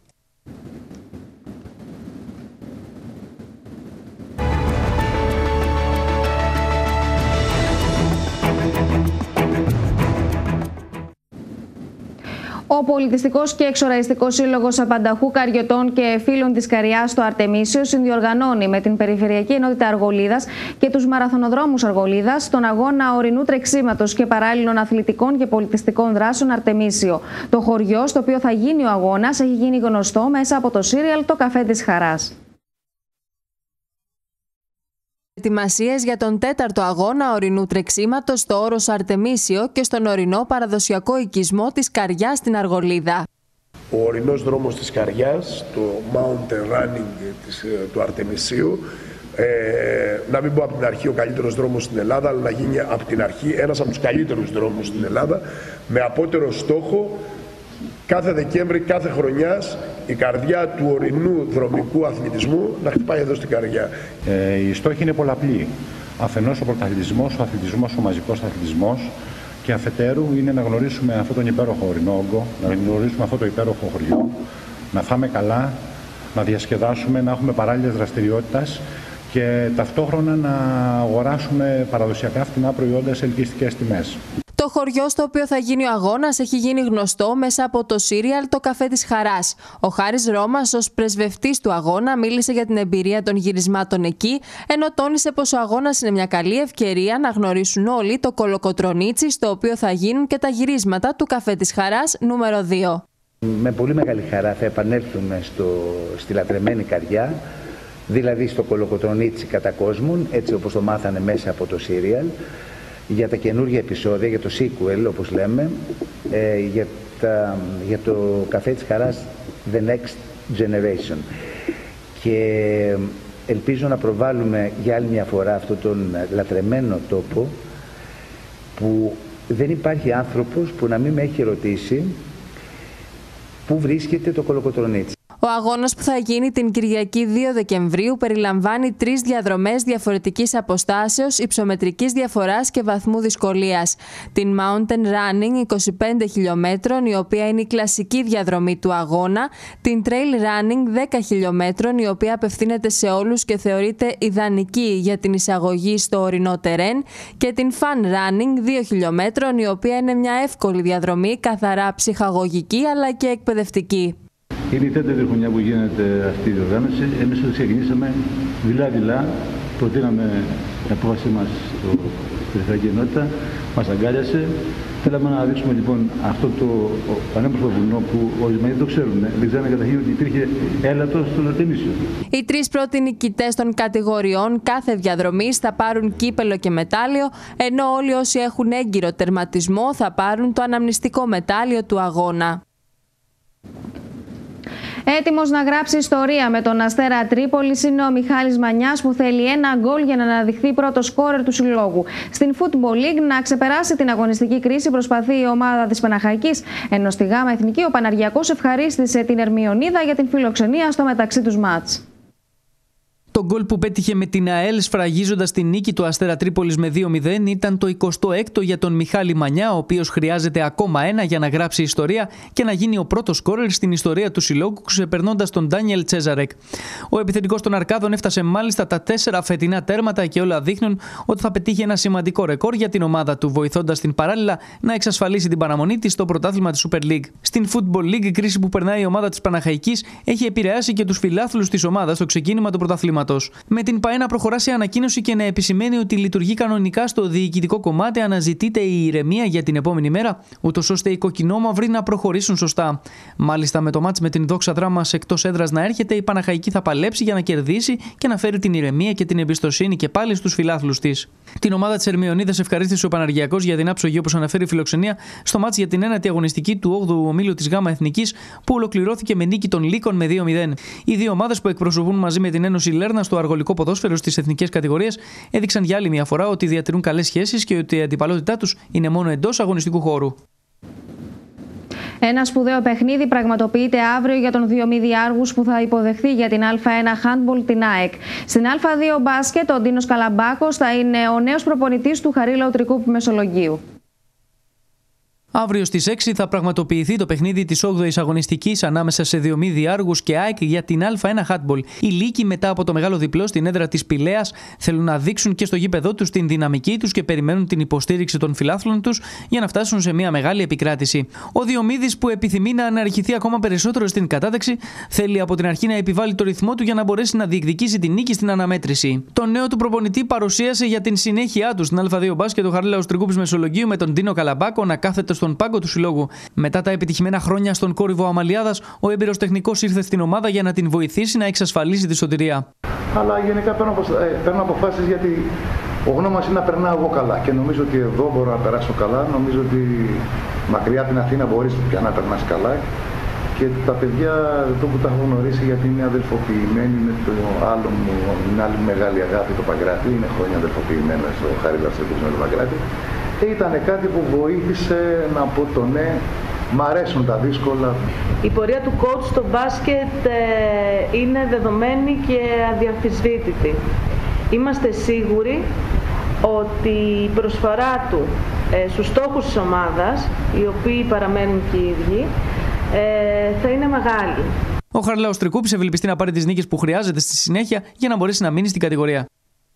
Ο Πολιτιστικός και Εξοραϊστικός Σύλλογος Απανταχού Καριωτών και Φίλων της Καριάς στο Αρτεμίσιο συνδιοργανώνει με την Περιφερειακή Ενότητα Αργολίδας και τους Μαραθωνοδρόμους Αργολίδας τον αγώνα ορεινού τρεξίματος και παράλληλων αθλητικών και πολιτιστικών δράσεων Αρτεμίσιο. Το χωριό στο οποίο θα γίνει ο αγώνας έχει γίνει γνωστό μέσα από το σύριαλ «Το Καφέ της Χαράς». Ετοιμασίες για τον 4ο αγώνα ορεινού τρεξίματος στο όρος Αρτεμίσιο και στον ορεινό παραδοσιακό οικισμό της Καριάς στην Αργολίδα. Ο ορεινός δρόμος της Καριάς, το mountain running του Αρτεμισίου, να μην πω από την αρχή ο καλύτερος δρόμος στην Ελλάδα, αλλά να γίνει από την αρχή ένας από τους καλύτερους δρόμους στην Ελλάδα, με απότερο στόχο κάθε Δεκέμβρη, κάθε χρονιάς, η καρδιά του ορεινού δρομικού αθλητισμού να χτυπάει εδώ στην Καριά. Οι στόχοι είναι πολλαπλοί. Αφενός ο πρωταθλητισμός, ο αθλητισμός, ο μαζικός αθλητισμός, και αφετέρου είναι να γνωρίσουμε αυτόν τον υπέροχο ορεινό όγκο, να γνωρίσουμε αυτό το υπέροχο χωριό, να φάμε καλά, να διασκεδάσουμε, να έχουμε παράλληλες δραστηριότητες και ταυτόχρονα να αγοράσουμε παραδοσιακά φτηνά προϊόντα σε ελκυστικές τιμές. Το χωριό στο οποίο θα γίνει ο αγώνας έχει γίνει γνωστό μέσα από το σύριαλ «Το Καφέ της Χαράς». Ο Χάρης Ρώμας, ως πρεσβευτής του αγώνα, μίλησε για την εμπειρία των γυρισμάτων εκεί, ενώ τόνισε πως ο αγώνας είναι μια καλή ευκαιρία να γνωρίσουν όλοι το κολοκοτρονίτσι στο οποίο θα γίνουν και τα γυρίσματα του Καφέ της Χαράς νούμερο 2. Με πολύ μεγάλη χαρά θα επανέλθουμε στη λατρεμένη Καριά, δηλαδή στο κολοκοτρονίτσι κατά κόσμον, έτσι όπως το μάθανε μέσα από το σύριαλ, για τα καινούργια επεισόδια, για το sequel όπως λέμε, για το Καφέ της Χαράς The Next Generation. Και ελπίζω να προβάλλουμε για άλλη μια φορά αυτόν τον λατρεμένο τόπο που δεν υπάρχει άνθρωπος που να μην με έχει ρωτήσει πού βρίσκεται το κολοκοτρονίτσι. Ο αγώνας που θα γίνει την Κυριακή 2 Δεκεμβρίου περιλαμβάνει 3 διαδρομές διαφορετικής αποστάσεως, υψομετρικής διαφοράς και βαθμού δυσκολίας. Την Mountain Running 25 χιλιόμετρων, η οποία είναι η κλασική διαδρομή του αγώνα, την Trail Running 10 χιλιόμετρων, η οποία απευθύνεται σε όλους και θεωρείται ιδανική για την εισαγωγή στο ορεινό τερέν, και την Fun Running 2 χιλιόμετρων, η οποία είναι μια εύκολη διαδρομή, καθαρά ψυχαγωγική αλλά και εκπαιδευτική. Είναι η 4η χρονιά που γίνεται αυτή η διοργάνωση. Εμείς ξεκινήσαμε δειλά-δειλά, προτείναμε την απόφαση μας στην Περιφερειακή Ενότητα, μας αγκάλιασε. Θέλαμε να δείξουμε λοιπόν αυτό το πανέμορφο βουνό που ορισμένοι δεν το ξέρουν. Δεν ξέρουν καταρχήν ότι υπήρχε έλατος στον Αρτεμίσιο. Οι 3 πρώτοι νικητές των κατηγοριών κάθε διαδρομής θα πάρουν κύπελο και μετάλλιο, ενώ όλοι όσοι έχουν έγκυρο τερματισμό θα πάρουν το αναμνηστικό μετάλλιο του αγώνα. Έτοιμος να γράψει ιστορία με τον Αστέρα Τρίπολης είναι ο Μιχάλης Μανιάς, που θέλει ένα γκολ για να αναδειχθεί πρώτος σκόρερ του συλλόγου. Στην Football League να ξεπεράσει την αγωνιστική κρίση προσπαθεί η ομάδα της Παναχαϊκής, ενώ στη Γάμα Εθνική ο Παναργιακός ευχαρίστησε την Ερμιονίδα για την φιλοξενία στο μεταξύ τους μάτς. Το γκολ που πέτυχε με την ΑΕΛ σφραγίζοντας την νίκη του Αστέρα Τρίπολης με 2-0 ήταν το 26ο για τον Μιχάλη Μανιά, ο οποίος χρειάζεται ακόμα ένα για να γράψει ιστορία και να γίνει ο πρώτος σκόρερ στην ιστορία του συλλόγου, ξεπερνώντας τον Ντάνιελ Τσέζαρεκ. Ο επιθετικός των Αρκάδων έφτασε μάλιστα τα 4 φετινά τέρματα και όλα δείχνουν ότι θα πετύχει ένα σημαντικό ρεκόρ για την ομάδα του, βοηθώντας την παράλληλα να εξασφαλίσει την παραμονή της στο πρωτάθλημα της Super League. Στην Football League, η κρίση που περνάει η ομάδα της Παναχαϊκής έχει επηρεάσει και τους φιλάθλους της ομάδας στο ξεκίνημα του πρωταθλήματος. Με την ΠΑΕ να προχωρά σε ανακοίνωση και να επισημαίνει ότι λειτουργεί κανονικά στο διοικητικό κομμάτι, αναζητείται η ηρεμία για την επόμενη μέρα, ούτως ώστε οι κοκκινόμαυροι να προχωρήσουν σωστά. Μάλιστα, με το μάτς με την Δόξα Δράμας εκτός έδρας να έρχεται, η Παναχαϊκή θα παλέψει για να κερδίσει και να φέρει την ηρεμία και την εμπιστοσύνη και πάλι στους φιλάθλους της. Την ομάδα της Ερμιονίδας ευχαρίστησε ο Παναργιακός για την άψογη, όπως αναφέρει, φιλοξενία στο μάτς για την 1η αγωνιστική του 8ου ομίλου της Γάμα Εθνικής, που ολοκληρώθηκε με νίκη των Λύκων με 2-0. Οι δύο ομάδες που εκπροσωπούν μαζί με την Ένωση Λέρνα στο αργολικό ποδόσφαιρο στις εθνικές κατηγορίες έδειξαν για άλλη μια φορά ότι διατηρούν καλές σχέσεις και ότι η αντιπαλότητά τους είναι μόνο εντός αγωνιστικού χώρου. Ένα σπουδαίο παιχνίδι πραγματοποιείται αύριο για τον Διομήδη Άργους, που θα υποδεχθεί για την Α1 Handball την ΑΕΚ. Στην Α2 μπάσκετ, ο Ντίνος Καλαμπάκος θα είναι ο νέος προπονητής του Χαρίλαου Τρικούπου Μεσολογγίου. Αύριο στις 6 θα πραγματοποιηθεί το παιχνίδι της 8ης αγωνιστικής ανάμεσα σε Διομήδη Άργους και ΑΕΚ για την Α1 Handball. Οι Λύκοι, μετά από το μεγάλο διπλό στην έδρα της Πηλαίας, θέλουν να δείξουν και στο γήπεδό τους την δυναμική τους και περιμένουν την υποστήριξη των φιλάθλων τους για να φτάσουν σε μια μεγάλη επικράτηση. Ο Διομήδης, που επιθυμεί να αναρριχηθεί ακόμα περισσότερο στην κατάταξη, θέλει από την αρχή να επιβάλλει το ρυθμό του για να μπορέσει να διεκδικήσει την νίκη στην αναμέτρηση. Το νέο του προπονητή παρουσίασε για την συνέχεια του στην Α2 μπάσκετ ο Χαρίλαος Τρικούπης Μεσολογγίου με τον Ντίνο Καλαμπάκο να κάθεται στον πάγκο του συλλόγου. Μετά τα επιτυχημένα χρόνια στον κόρυβο Αμαλιάδας, ο έμπειρος τεχνικός ήρθε στην ομάδα για να την βοηθήσει να εξασφαλίσει τη σωτηρία. Αλλά γενικά παίρνω αποφάσεις γιατί ο γνώμας είναι να περνάω εγώ καλά και νομίζω ότι εδώ μπορώ να περάσω καλά. Νομίζω ότι μακριά από την Αθήνα μπορείς πια να περνάς καλά. Και τα παιδιά εδώ που τα έχω γνωρίσει, γιατί είναι αδελφοποιημένοι με το άλλο μου, την άλλη μεγάλη αγάπη, το Παγκράτη, είναι χρόνια αδελφοποιημένος ο Χαρίλαος Τρικούπης με τον Παγκράτη. Και ήταν κάτι που βοήθησε να πω το ναι, μ' αρέσουν τα δύσκολα. Η πορεία του coach στο μπάσκετ είναι δεδομένη και αδιαμφισβήτητη. Είμαστε σίγουροι ότι η προσφορά του στους στόχους της ομάδας, οι οποίοι παραμένουν και οι ίδιοι, θα είναι μεγάλη. Ο Χαρίλαος Τρικούπης ευελπιστεί να πάρει τις νίκες που χρειάζεται στη συνέχεια για να μπορέσει να μείνει στην κατηγορία.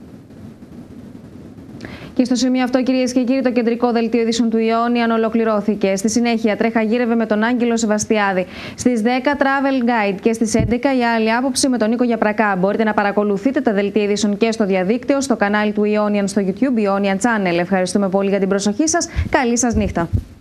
Και στο σημείο αυτό, κυρίες και κύριοι, το κεντρικό δελτίο ειδήσεων του Ιόνιαν ολοκληρώθηκε. Στη συνέχεια, Τρέχα γύρευε με τον Άγγελο Σεβαστιάδη. Στις 10 Travel Guide και στις 11 η άλλη άποψη με τον Νίκο Γιαπρακά. Μπορείτε να παρακολουθείτε τα δελτία ειδήσεων και στο διαδίκτυο, στο κανάλι του Ιόνιαν στο YouTube, Ionian Channel. Ευχαριστούμε πολύ για την προσοχή σας. Καλή σας νύχτα.